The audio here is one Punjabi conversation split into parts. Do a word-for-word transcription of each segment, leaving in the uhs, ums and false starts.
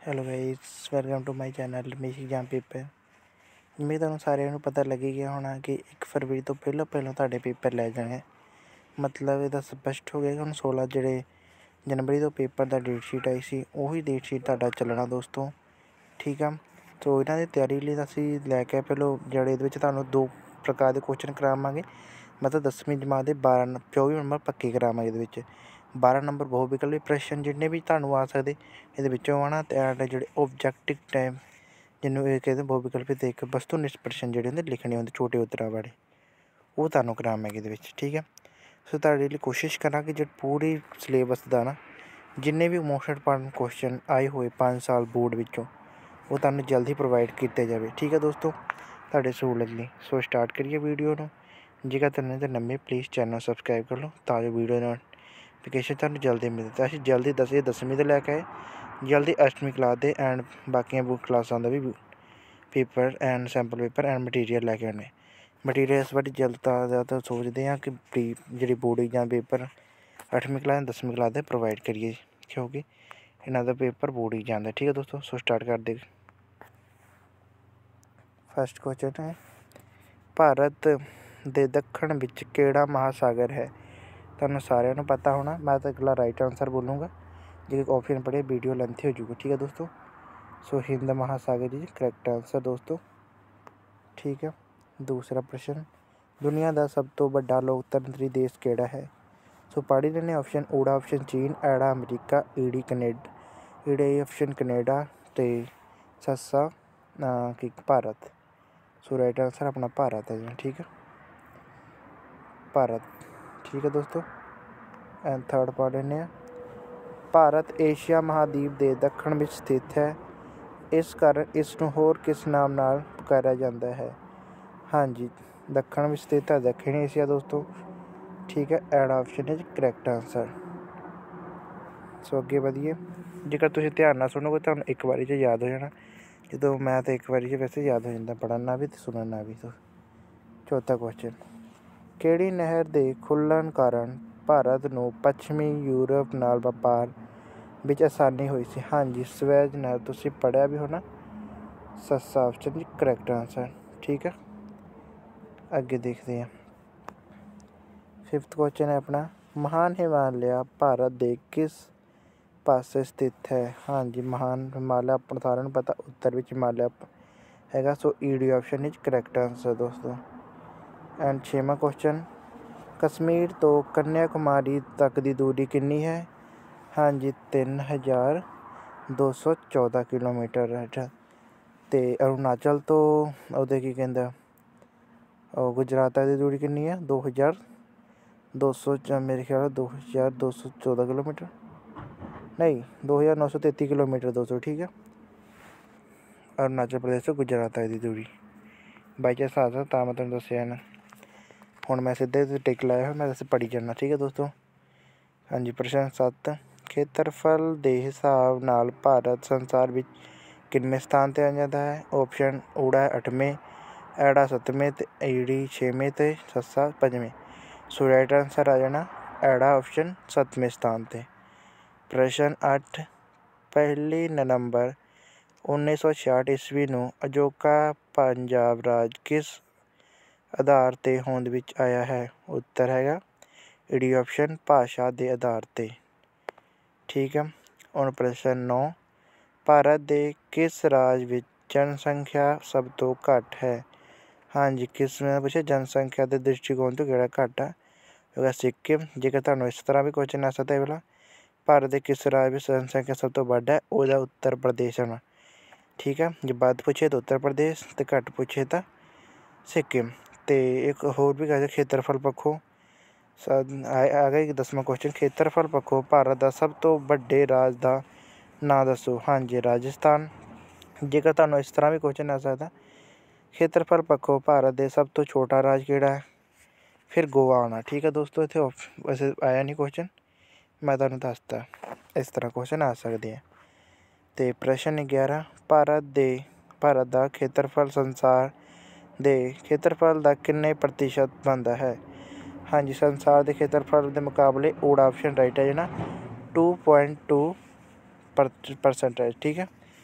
Hello guys, welcome to my channel Ramesh exam paper. ਜਿਵੇਂ ਤੁਹਾਨੂੰ ਸਾਰਿਆਂ ਨੂੰ ਪਤਾ ਲੱਗ ਹੀ ਗਿਆ ਹੋਣਾ ਕਿ ਇੱਕ ਫਰਵਰੀ ਤੋਂ ਪਹਿਲਾਂ ਪਹਿਲਾਂ ਤੁਹਾਡੇ ਪੇਪਰ ਲੈ ਜਾਣੇ। ਮਤਲਬ ਇਹਦਾ ਸਪਸ਼ਟ ਹੋ ਗਿਆ ਕਿ ਹੁਣ ਸੋਲਾਂ ਜਿਹੜੇ ਜਨਵਰੀ ਤੋਂ ਪੇਪਰ ਦਾ ਡੇਟ ਸ਼ੀਟ ਆਈ ਸੀ, ਉਹੀ ਡੇਟ ਸ਼ੀਟ ਤੁਹਾਡਾ ਚੱਲਣਾ ਦੋਸਤੋ। ਠੀਕ ਆ, ਸੋ ਇਹਨਾਂ ਦੀ ਤਿਆਰੀ ਲਈ ਅਸੀਂ ਲੈ ਕੇ ਪਹਿਲੋਂ ਜਿਹੜੇ ਇਹਦੇ ਵਿੱਚ ਤੁਹਾਨੂੰ ਦੋ ਪ੍ਰਕਾਰ ਦੇ ਕੁਐਸਚਨ ਕਰਾਵਾਂਗੇ। ਮਤਲਬ ਦਸਵੀਂ ਜਮਾਤ ਦੇ ਬਾਰਾਂ ਚੌਵੀ ਨੰਬਰ ਪੱਕੇ ਕਰਾਵਾਂਗੇ। ਇਹਦੇ ਵਿੱਚ ਬਾਰਾਂ ਨੰਬਰ ਬਹੁ ਵਿਕਲਪੀ ਪ੍ਰਸ਼ਨ ਜਿੰਨੇ ਵੀ ਤੁਹਾਨੂੰ ਆ ਸਕਦੇ ਇਹਦੇ ਵਿੱਚੋਂ ਆਉਣਾ, ਅਤੇ ਐਂਡ ਜਿਹੜੇ ਓਬਜੈਕਟਿਵ ਟਾਈਮ ਜਿਹਨੂੰ ਇਹ ਕਹਿੰਦੇ ਬਹੁ ਵਿਕਲਪੀ ਤੇ ਇੱਕ ਵਸਤੂਨਿਸ਼ਟ ਪ੍ਰਸ਼ਨ ਜਿਹੜੇ ਹੁੰਦੇ ਲਿਖਣੇ ਹੁੰਦੇ ਛੋਟੇ ਉੱਤਰਾਂ ਵਾਲੇ, ਉਹ ਤੁਹਾਨੂੰ ਕਰਾਵਾਂਗੇ ਇਹਦੇ ਵਿੱਚ। ਠੀਕ ਹੈ, ਸੋ ਤੁਹਾਡੇ ਲਈ ਕੋਸ਼ਿਸ਼ ਕਰਾਂਗੇ ਜਿਹੜੇ ਪੂਰੀ ਸਿਲੇਬਸ ਦਾ ਨਾ ਜਿੰਨੇ ਵੀ ਮੋਸਟ ਇੰਪੋਰਟੈਂਟ ਕੁਐਸਚਨ ਆਏ ਹੋਏ ਪੰਜ ਸਾਲ ਬੋਰਡ ਵਿੱਚੋਂ ਉਹ ਤੁਹਾਨੂੰ ਜਲਦੀ ਪ੍ਰੋਵਾਈਡ ਕੀਤੇ ਜਾਵੇ। ਠੀਕ ਹੈ ਦੋਸਤੋ, ਤੁਹਾਡੇ ਸਹੂਲਤ ਲਈ। ਸੋ ਸਟਾਰਟ ਕਰੀਏ ਵੀਡੀਓ ਨੂੰ। ਜੇਕਰ ਤੁਹਾਨੂੰ ਤਾਂ ਨਵੇਂ ਪਲੀਜ਼ ਚੈਨਲ ਸਬਸਕ੍ਰਾਈਬ ਕਰ ਲਓ ਤਾਂ ਜੋ ਵੀਡੀਓ ਨੋਟੀਫਿਕੇਸ਼ਨ ਤੁਹਾਨੂੰ ਜਲਦੀ ਮਿਲੇ। ਤਾਂ ਅਸੀਂ ਜਲਦੀ ਦਸਵੇਂ ਦਸਵੀਂ ਦੇ ਲੈ ਕੇ ਆਏ, ਜਲਦੀ ਅਸ਼ਟਵੀਂ ਕਲਾਸ ਦੇ ਐਂਡ ਬਾਕੀਆਂ ਬੁੱਕ ਕਲਾਸਾਂ ਦਾ ਵੀ paper and sample paper and material ਲੈ ਕੇ ਆਉਣੇ। ਮਟੀਰੀਅਲ ਇਸ ਵਾਰੀ ਜਲਦਾ ਜ਼ਿਆਦਾ ਸੋਚਦੇ ਹਾਂ ਕਿ ਪ੍ਰੀ ਜਿਹੜੀ ਬੋਰਡ ਐਗਜ਼ਾਮ ਪੇਪਰ ਅੱਠਵੀਂ ਕਲਾਸ ਦਸਵੀਂ ਕਲਾਸ ਦੇ ਪ੍ਰੋਵਾਈਡ ਕਰੀਏ, ਕਿਉਂਕਿ ਇਹਨਾਂ ਦਾ ਪੇਪਰ ਬੋਰਡ ਐਗਜ਼ਾਮ ਦਾ। ਠੀਕ ਹੈ ਦੋਸਤੋ, ਸੋ ਸਟਾਰਟ ਕਰਦੇ। ਫਸਟ ਕੁਐਸਚਨ ਹੈ, ਭਾਰਤ ਦੇ ਦੱਖਣ ਵਿੱਚ ਕਿਹੜਾ ਮਹਾਸਾਗਰ ਹੈ? ਤੁਹਾਨੂੰ ਸਾਰਿਆਂ ਨੂੰ ਪਤਾ ਹੋਣਾ, ਮੈਂ ਤਾਂ ਅਗਲਾ ਰਾਈਟ ਆਨਸਰ ਬੋਲੂँਗਾ। ਜੇ ਆਪਸ਼ਨ ਪੜ੍ਹੇ ਵੀਡੀਓ ਲੈਂਥੀ ਹੋ ਜੂਗੀ। ਠੀਕ ਹੈ ਦੋਸਤੋ, ਸੋ ਹਿੰਦ ਮਹਾਸਾਗਰ ਜੀ ਕਰੈਕਟ ਆਨਸਰ ਦੋਸਤੋ। ਠੀਕ ਹੈ, ਦੂਸਰਾ ਪ੍ਰਸ਼ਨ, ਦੁਨੀਆ ਦਾ ਸਭ ਤੋਂ ਵੱਡਾ ਲੋਕਤੰਤਰੀ ਦੇਸ਼ ਕਿਹੜਾ ਹੈ? ਸੋ ਪੜ੍ਹ ਹੀ ਲੈਣੇ ਆਪਸ਼ਨ। ਊੜਾ ਆਪਸ਼ਨ ਚੀਨ, ਐੜਾ ਅਮਰੀਕਾ, ਈੜੀ ਕਨੇਡਾ, ਈੜੇ ਆਪਸ਼ਨ ਕਨੇਡਾ ਅਤੇ ਸੱਸਾ ਕਿ ਭਾਰਤ। ਸੋ ਰਾਈਟ ਆਨਸਰ ਆਪਣਾ ਭਾਰਤ ਹੈ ਜੀ। ਠੀਕ ਹੈ, ਭਾਰਤ। ਠੀਕ ਹੈ ਦੋਸਤੋ, ਐਂਡ ਥਰਡ ਪੜ੍ਹ ਲੈਂਦੇ ਹਾਂ। ਭਾਰਤ ਏਸ਼ੀਆ ਮਹਾਦੀਪ ਦੇ ਦੱਖਣ ਵਿੱਚ ਸਥਿਤ ਹੈ, ਇਸ ਕਾਰਨ ਇਸ ਨੂੰ ਹੋਰ ਕਿਸ ਨਾਮ ਨਾਲ ਪੁਕਾਰਿਆ ਜਾਂਦਾ ਹੈ? ਹਾਂਜੀ, ਦੱਖਣ ਵਿੱਚ ਸਥਿਤ ਹੈ ਦੱਖਣੀ ਏਸ਼ੀਆ ਦੋਸਤੋ। ਠੀਕ ਹੈ, ਐਡ ਆਪਸ਼ਨ ਹੈ ਜੀ ਕਰੈਕਟ ਆਨਸਰ। ਸੋ ਅੱਗੇ ਵਧੀਏ। ਜੇਕਰ ਤੁਸੀਂ ਧਿਆਨ ਨਾਲ ਸੁਣੋਗੇ ਤੁਹਾਨੂੰ ਇੱਕ ਵਾਰੀ 'ਚ ਯਾਦ ਹੋ ਜਾਣਾ। ਜਦੋਂ ਮੈਂ ਤਾਂ ਇੱਕ ਵਾਰੀ 'ਚ ਵੈਸੇ ਯਾਦ ਹੋ ਜਾਂਦਾ, ਪੜ੍ਹਨ ਨਾਲ ਵੀ ਅਤੇ ਸੁਣਨ ਨਾਲ ਵੀ। ਚੌਥਾ ਕੁਐਸਚਨ, ਕਿਹੜੀ ਨਹਿਰ ਦੇ ਖੁੱਲ੍ਹਣ ਕਾਰਨ ਭਾਰਤ ਨੂੰ ਪੱਛਮੀ ਯੂਰਪ ਨਾਲ ਵਪਾਰ ਵਿੱਚ ਆਸਾਨੀ ਹੋਈ ਸੀ? ਹਾਂਜੀ, ਸਵੈਜ ਨਹਿਰ। ਤੁਸੀਂ ਪੜ੍ਹਿਆ ਵੀ ਹੋਣਾ। ਸੱਸਾ ਆਪਸ਼ਨ ਜੀ ਕਰੈਕਟ ਆਨਸਰ। ਠੀਕ ਹੈ, ਅੱਗੇ ਦੇਖਦੇ ਹਾਂ। ਫਿਫਥ ਕੁਐਸਚਨ ਹੈ ਆਪਣਾ, ਮਹਾਨ ਹਿਮਾਲਿਆ ਭਾਰਤ ਦੇ ਕਿਸ ਪਾਸੇ ਸਥਿਤ ਹੈ? ਹਾਂਜੀ, ਮਹਾਨ ਹਿਮਾਲਿਆ ਆਪਾਂ ਸਾਰਿਆਂ ਨੂੰ ਪਤਾ ਉੱਤਰ ਵਿੱਚ ਹਿਮਾਲਿਆ ਹੈਗਾ। ਸੋ ਈਡੀ ਆਪਸ਼ਨ ਵਿੱਚ ਕਰੈਕਟ ਆਨਸਰ ਦੋਸਤੋ। ਐਂਡ ਛੇਵਾਂ ਕੁਐਸਚਨ, ਕਸ਼ਮੀਰ ਤੋਂ ਕੰਨਿਆ ਕੁਮਾਰੀ ਤੱਕ ਦੀ ਦੂਰੀ ਕਿੰਨੀ ਹੈ? ਹਾਂਜੀ, ਤਿੰਨ ਹਜ਼ਾਰ ਦੋ ਸੌ ਚੌਦ੍ਹਾਂ ਕਿਲੋਮੀਟਰ ਹੈ। ਅਤੇ ਅਰੁਣਾਚਲ ਤੋਂ ਉਹਦੇ ਕੀ ਕਹਿੰਦਾ ਉਹ ਗੁਜਰਾਤ ਤੱਕ ਦੀ ਦੂਰੀ ਕਿੰਨੀ ਹੈ? ਦੋ ਹਜ਼ਾਰ ਦੋ ਸੌ ਮੇਰੇ ਖਿਆਲ ਦੋ ਹਜ਼ਾਰ ਦੋ ਸੌ ਚੌਦ੍ਹਾਂ ਕਿਲੋਮੀਟਰ ਨਹੀਂ ਦੋ ਹਜ਼ਾਰ ਨੌ ਸੌ ਤੇਤੀ ਕਿਲੋਮੀਟਰ ਦੋ ਸੌ। ਠੀਕ ਹੈ, ਅਰੁਣਾਚਲ ਪ੍ਰਦੇਸ਼ ਤੋਂ ਗੁਜਰਾਤ ਤੱਕ ਦੀ ਦੂਰੀ ਬਾਈ ਚਾਂਸ ਆ ਸਕਦਾ, ਤਾਂ ਮੈਂ ਤੁਹਾਨੂੰ ਦੱਸਿਆ ਨਾ। ਹੁਣ ਮੈਂ ਸਿੱਧੇ ਟਿਕ ਲਾਇਆ ਹੋਇਆ, ਮੈਂ ਦੱਸ ਪੜ੍ਹੀ ਜਾਂਦਾ। ਠੀਕ ਹੈ ਦੋਸਤੋ, ਹਾਂਜੀ। ਪ੍ਰਸ਼ਨ ਸੱਤ, ਖੇਤਰਫਲ ਦੇ ਹਿਸਾਬ ਨਾਲ ਭਾਰਤ ਸੰਸਾਰ ਵਿੱਚ ਕਿੰਨਵੇਂ ਸਥਾਨ 'ਤੇ ਆ ਜਾਂਦਾ ਹੈ? ਆਪਸ਼ਨ ਊੜਾ ਅੱਠਵੇਂ, ਐੜਾ ਸੱਤਵੇਂ ਅਤੇ ਈੜੀ ਛੇਵੇਂ ਅਤੇ ਸੱਸਾ ਪੰਜਵੇਂ। ਸੋ ਰਾਈਟ ਆਨਸਰ ਆ ਜਾਣਾ ਐੜਾ ਆਪਸ਼ਨ ਸੱਤਵੇਂ ਸਥਾਨ 'ਤੇ। ਪ੍ਰਸ਼ਨ ਅੱਠ, ਪਹਿਲੀ ਨਵੰਬਰ ਉੱਨੀ ਸੌ ਛਿਆਹਠ ਈਸਵੀ ਨੂੰ ਅਜੋਕਾ ਪੰਜਾਬ ਰਾਜ ਕਿਸ ਆਧਾਰ 'ਤੇ ਹੋਂਦ ਵਿੱਚ ਆਇਆ ਹੈ? ਉੱਤਰ ਹੈਗਾ ਈਡੀ ਆਪਸ਼ਨ ਭਾਸ਼ਾ ਦੇ ਆਧਾਰ 'ਤੇ। ਠੀਕ ਹੈ, ਹੁਣ ਪ੍ਰਸ਼ਨ ਨੌ, ਭਾਰਤ ਦੇ ਕਿਸ ਰਾਜ ਵਿੱਚ ਜਨਸੰਖਿਆ ਸਭ ਤੋਂ ਘੱਟ ਹੈ? ਹਾਂਜੀ, ਕਿਸ ਨੇ ਪੁੱਛਿਆ ਜਨਸੰਖਿਆ ਦੇ ਦ੍ਰਿਸ਼ਟੀਕੋਣ ਤੋਂ ਕਿਹੜਾ ਘੱਟ ਆ? ਹੋਗਾ ਸਿੱਕਿਮ। ਜੇਕਰ ਤੁਹਾਨੂੰ ਇਸ ਤਰ੍ਹਾਂ ਵੀ ਕੁਐਸਚਨ ਆ ਸਕਦਾ ਇਹ ਵਾਲਾ, ਭਾਰਤ ਦੇ ਕਿਸ ਰਾਜ ਵਿੱਚ ਜਨਸੰਖਿਆ ਸਭ ਤੋਂ ਵੱਧ ਹੈ? ਉਹਦਾ ਉੱਤਰ ਪ੍ਰਦੇਸ਼ ਹੋਣਾ। ਠੀਕ ਹੈ, ਜੇ ਵੱਧ ਪੁੱਛੇ ਤਾਂ ਉੱਤਰ ਪ੍ਰਦੇਸ਼ ਅਤੇ ਘੱਟ ਪੁੱਛੇ ਤਾਂ ਸਿੱਕਿਮ। ਅਤੇ ਇੱਕ ਹੋਰ ਵੀ ਕਹਿੰਦੇ ਖੇਤਰਫਲ ਪੱਖੋਂ ਆ ਗਿਆ ਇੱਕ ਦਸਵਾਂ ਕੁਐਸਚਨ, ਖੇਤਰਫਲ ਪੱਖੋਂ ਭਾਰਤ ਦਾ ਸਭ ਤੋਂ ਵੱਡੇ ਰਾਜ ਦਾ ਨਾਂ ਦੱਸੋ? ਹਾਂਜੀ, ਰਾਜਸਥਾਨ। ਜੇਕਰ ਤੁਹਾਨੂੰ ਇਸ ਤਰ੍ਹਾਂ ਵੀ ਕੁਐਸਚਨ ਆ ਸਕਦਾ, ਖੇਤਰਫਲ ਪੱਖੋਂ ਭਾਰਤ ਦੇ ਸਭ ਤੋਂ ਛੋਟਾ ਰਾਜ ਕਿਹੜਾ ਹੈ? ਫਿਰ ਗੋਆ ਆਉਣਾ। ਠੀਕ ਹੈ ਦੋਸਤੋ, ਇੱਥੇ ਵੈਸੇ ਆਇਆ ਨਹੀਂ ਕੁਐਸਚਨ, ਮੈਂ ਤੁਹਾਨੂੰ ਦੱਸਤਾ ਇਸ ਤਰ੍ਹਾਂ ਕੁਐਸਚਨ ਆ ਸਕਦੇ ਆ। ਅਤੇ ਪ੍ਰਸ਼ਨ ਗਿਆਰਾਂ, ਭਾਰਤ ਦੇ ਭਾਰਤ ਦਾ ਖੇਤਰਫਲ ਸੰਸਾਰ ਦੇ ਖੇਤਰਫਲ ਦਾ ਕਿੰਨੇ ਪ੍ਰਤੀਸ਼ਤ ਬਣਦਾ ਹੈ? ਹਾਂਜੀ, ਸੰਸਾਰ ਦੇ ਖੇਤਰਫਲ ਦੇ ਮੁਕਾਬਲੇ ਊੜਾ ਆਪਸ਼ਨ ਰਾਈਟ ਹੈ ਜਿਹੜਾ ਟੂ ਪੁਆਇੰਟ ਟੂ ਪਰ ਪਰਸੈਂਟੇਜ। ਠੀਕ ਹੈ,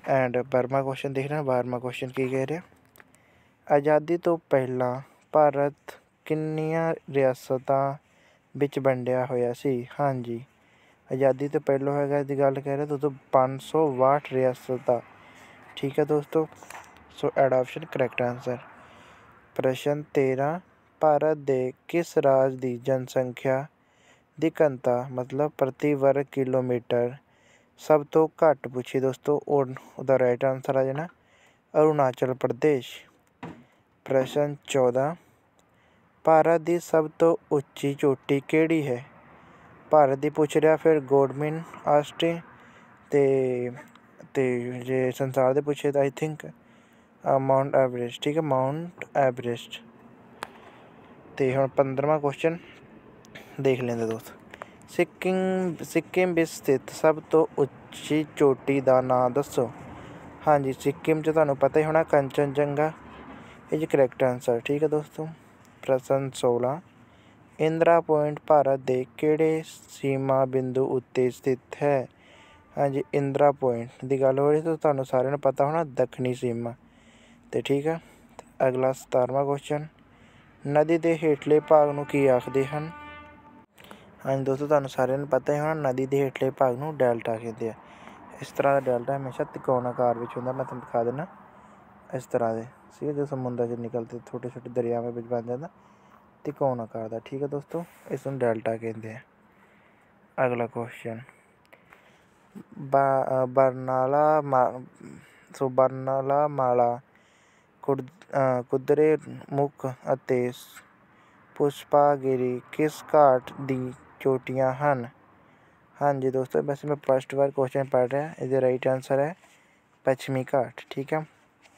ਐਂਡ ਬਾਰ੍ਹਵਾਂ ਕੁਐਸਚਨ ਦੇਖਣਾ। ਬਾਰ੍ਹਵਾਂ ਕੁਐਸਚਨ ਕੀ ਕਹਿ ਰਿਹਾ, ਆਜ਼ਾਦੀ ਤੋਂ ਪਹਿਲਾਂ ਭਾਰਤ ਕਿੰਨੀਆਂ ਰਿਆਸਤਾਂ ਵਿੱਚ ਵੰਡਿਆ ਹੋਇਆ ਸੀ। ਹਾਂਜੀ, ਆਜ਼ਾਦੀ ਤੋਂ ਪਹਿਲਾਂ ਹੈਗਾ ਦੀ ਗੱਲ ਕਹਿ ਰਿਹਾ ਦੋਸਤੋ ਪੰਜ ਸੌ ਬਾਹਠ ਰਿਆਸਤਾਂ। ਠੀਕ ਹੈ ਦੋਸਤੋ, ਸੋ ਐਡ ਆਪਸ਼ਨ ਕਰੈਕਟ ਆਂਸਰ। ਪ੍ਰਸ਼ਨ ਤੇਰ੍ਹਾਂ, ਭਾਰਤ ਦੇ ਕਿਸ ਰਾਜ ਦੀ ਜਨਸੰਖਿਆ ਦੀ ਘਣਤਾ ਮਤਲਬ ਪ੍ਰਤੀ ਵਰਗ ਕਿਲੋਮੀਟਰ ਸਭ ਤੋਂ ਘੱਟ ਪੁੱਛੀ ਦੋਸਤੋ। ਉਹਦਾ ਰਾਈਟ ਆਂਸਰ ਆ ਜਾਣਾ ਅਰੁਣਾਚਲ ਪ੍ਰਦੇਸ਼। ਪ੍ਰਸ਼ਨ ਚੌਦ੍ਹਾਂ, ਭਾਰਤ ਦੀ ਸਭ ਤੋਂ ਉੱਚੀ ਚੋਟੀ ਕਿਹੜੀ ਹੈ। ਭਾਰਤ ਦੀ ਪੁੱਛ ਰਿਹਾ, ਫਿਰ ਗੋਡਮਿਨ ਆਸਟੇ ਤੇ ਤੇ ਜੇ ਸੰਸਾਰ ਦੇ ਪੁੱਛੇ ਤਾਂ ਆਈ ਥਿੰਕ ਮਾਊਂਟ ਐਵਰੈਸਟ। ਠੀਕ ਹੈ, ਮਾਊਂਟ ਐਵਰੈਸਟ। ਅਤੇ ਹੁਣ ਪੰਦਰਵਾਂ ਕੁਐਸਚਨ ਦੇਖ ਲੈਂਦੇ ਦੋਸਤ, ਸਿੱਕਿਮ ਸਿੱਕਿਮ ਵਿੱਚ ਸਥਿਤ ਸਭ ਤੋਂ ਉੱਚੀ ਚੋਟੀ ਦਾ ਨਾਂ ਦੱਸੋ। ਹਾਂਜੀ, ਸਿੱਕਿਮ 'ਚ ਤੁਹਾਨੂੰ ਪਤਾ ਹੀ ਹੋਣਾ ਕੰਚਨਜੰਗਾ ਇਹ ਕਰੈਕਟ ਆਂਸਰ। ਠੀਕ ਹੈ ਦੋਸਤੋ। ਪ੍ਰਸ਼ਨ ਸੋਲ੍ਹਾਂ, ਇੰਦਰਾ ਪੁਆਇੰਟ ਭਾਰਤ ਦੇ ਕਿਹੜੇ ਸੀਮਾ ਬਿੰਦੂ ਉੱਤੇ ਸਥਿਤ ਹੈ। ਹਾਂਜੀ, ਇੰਦਰਾ ਪੁਆਇੰਟ ਦੀ ਗੱਲ ਹੋ ਰਹੀ ਤਾਂ ਤੁਹਾਨੂੰ ਸਾਰਿਆਂ ਨੂੰ ਪਤਾ ਹੋਣਾ ਦੱਖਣੀ ਸੀਮਾ 'ਤੇ। ਠੀਕ ਹੈ, ਅਗਲਾ ਸਤਾਰਵਾਂ ਕੁਐਸਚਨ, ਨਦੀ ਦੇ ਹੇਠਲੇ ਭਾਗ ਨੂੰ ਕੀ ਆਖਦੇ ਹਨ। ਹਾਂਜੀ ਦੋਸਤੋ, ਤੁਹਾਨੂੰ ਸਾਰਿਆਂ ਨੂੰ ਪਤਾ ਹੀ ਹੋਣਾ ਨਦੀ ਦੇ ਹੇਠਲੇ ਭਾਗ ਨੂੰ ਡੈਲਟਾ ਕਹਿੰਦੇ ਆ। ਇਸ ਤਰ੍ਹਾਂ ਦਾ ਡੈਲਟਾ ਹਮੇਸ਼ਾ ਤਿਕੋਣ ਆਕਾਰ ਵਿੱਚ ਹੁੰਦਾ। ਮੈਂ ਤੁਹਾਨੂੰ ਦਿਖਾ ਦਿੰਦਾ ਇਸ ਤਰ੍ਹਾਂ ਦੇ ਸੀ ਜੋ ਸਮੁੰਦਰ 'ਚ ਨਿਕਲਦੇ ਛੋਟੇ ਛੋਟੇ ਦਰਿਆਵਾਂ ਵਿੱਚ ਬਣ ਜਾਂਦਾ ਤਿਕੋਣ ਆਕਾਰ ਦਾ। ਠੀਕ ਹੈ ਦੋਸਤੋ, ਇਸ ਨੂੰ ਡੈਲਟਾ ਕਹਿੰਦੇ ਆ। ਅਗਲਾ ਕੁਐਸਚਨ, ਬਾ ਬਰਨਾਲਾ ਮਾ ਸੋ ਬਰਨਾਲਾ ਮਾਲਾ ਕੁੜ ਕੁਦਰੇ ਮੁਖ ਅਤੇ ਪੁਸ਼ਪਾਗਿਰੀ ਕਿਸ ਘਾਟ ਦੀ ਚੋਟੀਆਂ ਹਨ। ਹਾਂਜੀ ਦੋਸਤੋ, ਵੈਸੇ ਮੈਂ ਫਸਟ ਵਾਰ ਕੁਐਸਚਨ ਪੜ੍ਹ ਰਿਹਾ, ਇਹਦਾ ਰਾਈਟ ਆਂਸਰ ਹੈ ਪੱਛਮੀ ਘਾਟ। ਠੀਕ ਹੈ।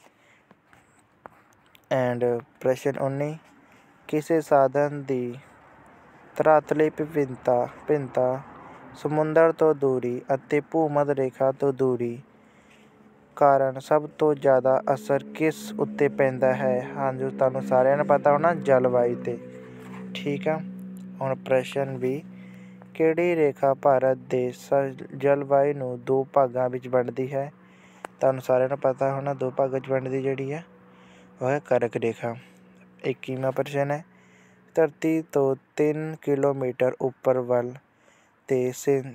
ਐਂਡ ਪ੍ਰਸ਼ਨ ਉੱਨੀ, ਕਿਸੇ ਸਾਧਨ ਦੀ ਧਰਾਤਲੀ ਵਿਭਿੰਨਤਾ ਭਿੰਨਤਾ ਸਮੁੰਦਰ ਤੋਂ ਦੂਰੀ ਅਤੇ ਭੂ-ਮੱਧ ਰੇਖਾ ਤੋਂ ਦੂਰੀ ਕਾਰਨ ਸਭ ਤੋਂ ਜ਼ਿਆਦਾ ਅਸਰ ਕਿਸ ਉੱਤੇ ਪੈਂਦਾ ਹੈ। ਹਾਂਜੀ, ਤੁਹਾਨੂੰ ਸਾਰਿਆਂ ਨੂੰ ਪਤਾ ਹੋਣਾ ਜਲਵਾਯੂ 'ਤੇ। ਠੀਕ ਆ। ਹੁਣ ਪ੍ਰਸ਼ਨ ਵੀ, ਕਿਹੜੀ ਰੇਖਾ ਭਾਰਤ ਦੇ ਸ ਜਲਵਾਯੂ ਨੂੰ ਦੋ ਭਾਗਾਂ ਵਿੱਚ ਵੰਡਦੀ ਹੈ। ਤੁਹਾਨੂੰ ਸਾਰਿਆਂ ਨੂੰ ਪਤਾ ਹੋਣਾ ਦੋ ਭਾਗਾਂ 'ਚ ਵੰਡਦੀ ਜਿਹੜੀ ਹੈ ਉਹ ਹੈ ਕਰਕ ਰੇਖਾ। ਇੱਕੀਵਾਂ ਪ੍ਰਸ਼ਨ ਹੈ, ਧਰਤੀ ਤੋਂ ਤਿੰਨ ਕਿਲੋਮੀਟਰ ਉੱਪਰ ਵੱਲ ਤੇ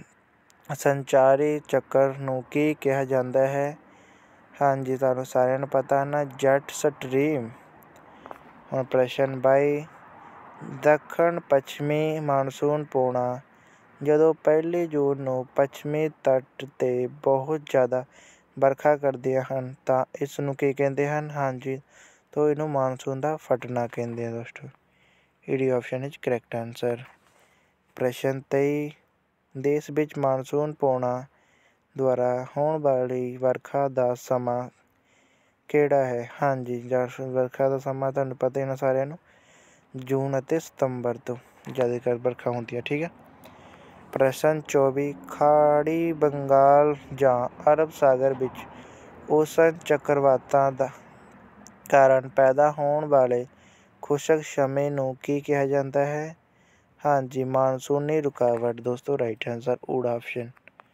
ਸੰਚਾਰੀ ਚੱਕਰ ਨੂੰ ਕੀ ਕਿਹਾ ਜਾਂਦਾ ਹੈ। ਹਾਂਜੀ, ਤੁਹਾਨੂੰ ਸਾਰਿਆਂ ਨੂੰ ਪਤਾ ਨਾ ਜੈਟ ਸਟਰੀਮ। ਹੁਣ ਪ੍ਰਸ਼ਨ ਬਾਈ, ਦੱਖਣ ਪੱਛਮੀ ਮਾਨਸੂਨ ਪੌਣਾ ਜਦੋਂ ਪਹਿਲੀ ਜੂਨ ਨੂੰ ਪੱਛਮੀ ਤੱਟ 'ਤੇ ਬਹੁਤ ਜ਼ਿਆਦਾ ਵਰਖਾ ਕਰਦੀਆਂ ਹਨ ਤਾਂ ਇਸ ਨੂੰ ਕੀ ਕਹਿੰਦੇ ਹਨ। ਹਾਂਜੀ, ਤਾਂ ਇਹਨੂੰ ਮਾਨਸੂਨ ਦਾ ਫਟਣਾ ਕਹਿੰਦੇ ਆ ਦੋਸਤੋ। D option is correct answer. ਪ੍ਰਸ਼ਨ ਤੇਈ, ਦੇਸ਼ ਵਿੱਚ ਮਾਨਸੂਨ ਪੌਣਾ ਦੁਆਰਾ ਹੋਣ ਵਾਲੀ ਵਰਖਾ ਦਾ ਸਮਾਂ ਕਿਹੜਾ ਹੈ। ਹਾਂਜੀ, ਵਰਖਾ ਦਾ ਸਮਾਂ ਤੁਹਾਨੂੰ ਪਤਾ ਹੀ ਹੋਣਾ ਸਾਰਿਆਂ ਨੂੰ ਜੂਨ ਅਤੇ ਸਤੰਬਰ ਤੋਂ ਜ਼ਿਆਦਾਤਰ ਵਰਖਾ ਹੁੰਦੀ ਹੈ। ਠੀਕ ਹੈ। ਪ੍ਰਸ਼ਨ ਚੌਵੀ, ਖਾੜੀ ਬੰਗਾਲ ਜਾਂ ਅਰਬ ਸਾਗਰ ਵਿੱਚ ਔਸਤ ਚੱਕਰਵਾਤਾਂ ਦਾ ਕਾਰਨ ਪੈਦਾ ਹੋਣ ਵਾਲੇ ਖੁਸ਼ਕ ਸਮੇਂ ਨੂੰ ਕੀ ਕਿਹਾ ਜਾਂਦਾ ਹੈ। ਹਾਂਜੀ, ਮਾਨਸੂਨੀ ਰੁਕਾਵਟ ਦੋਸਤੋ ਰਾਈਟ ਆਂਸਰ ਊਡ ਆਪਸ਼ਨ।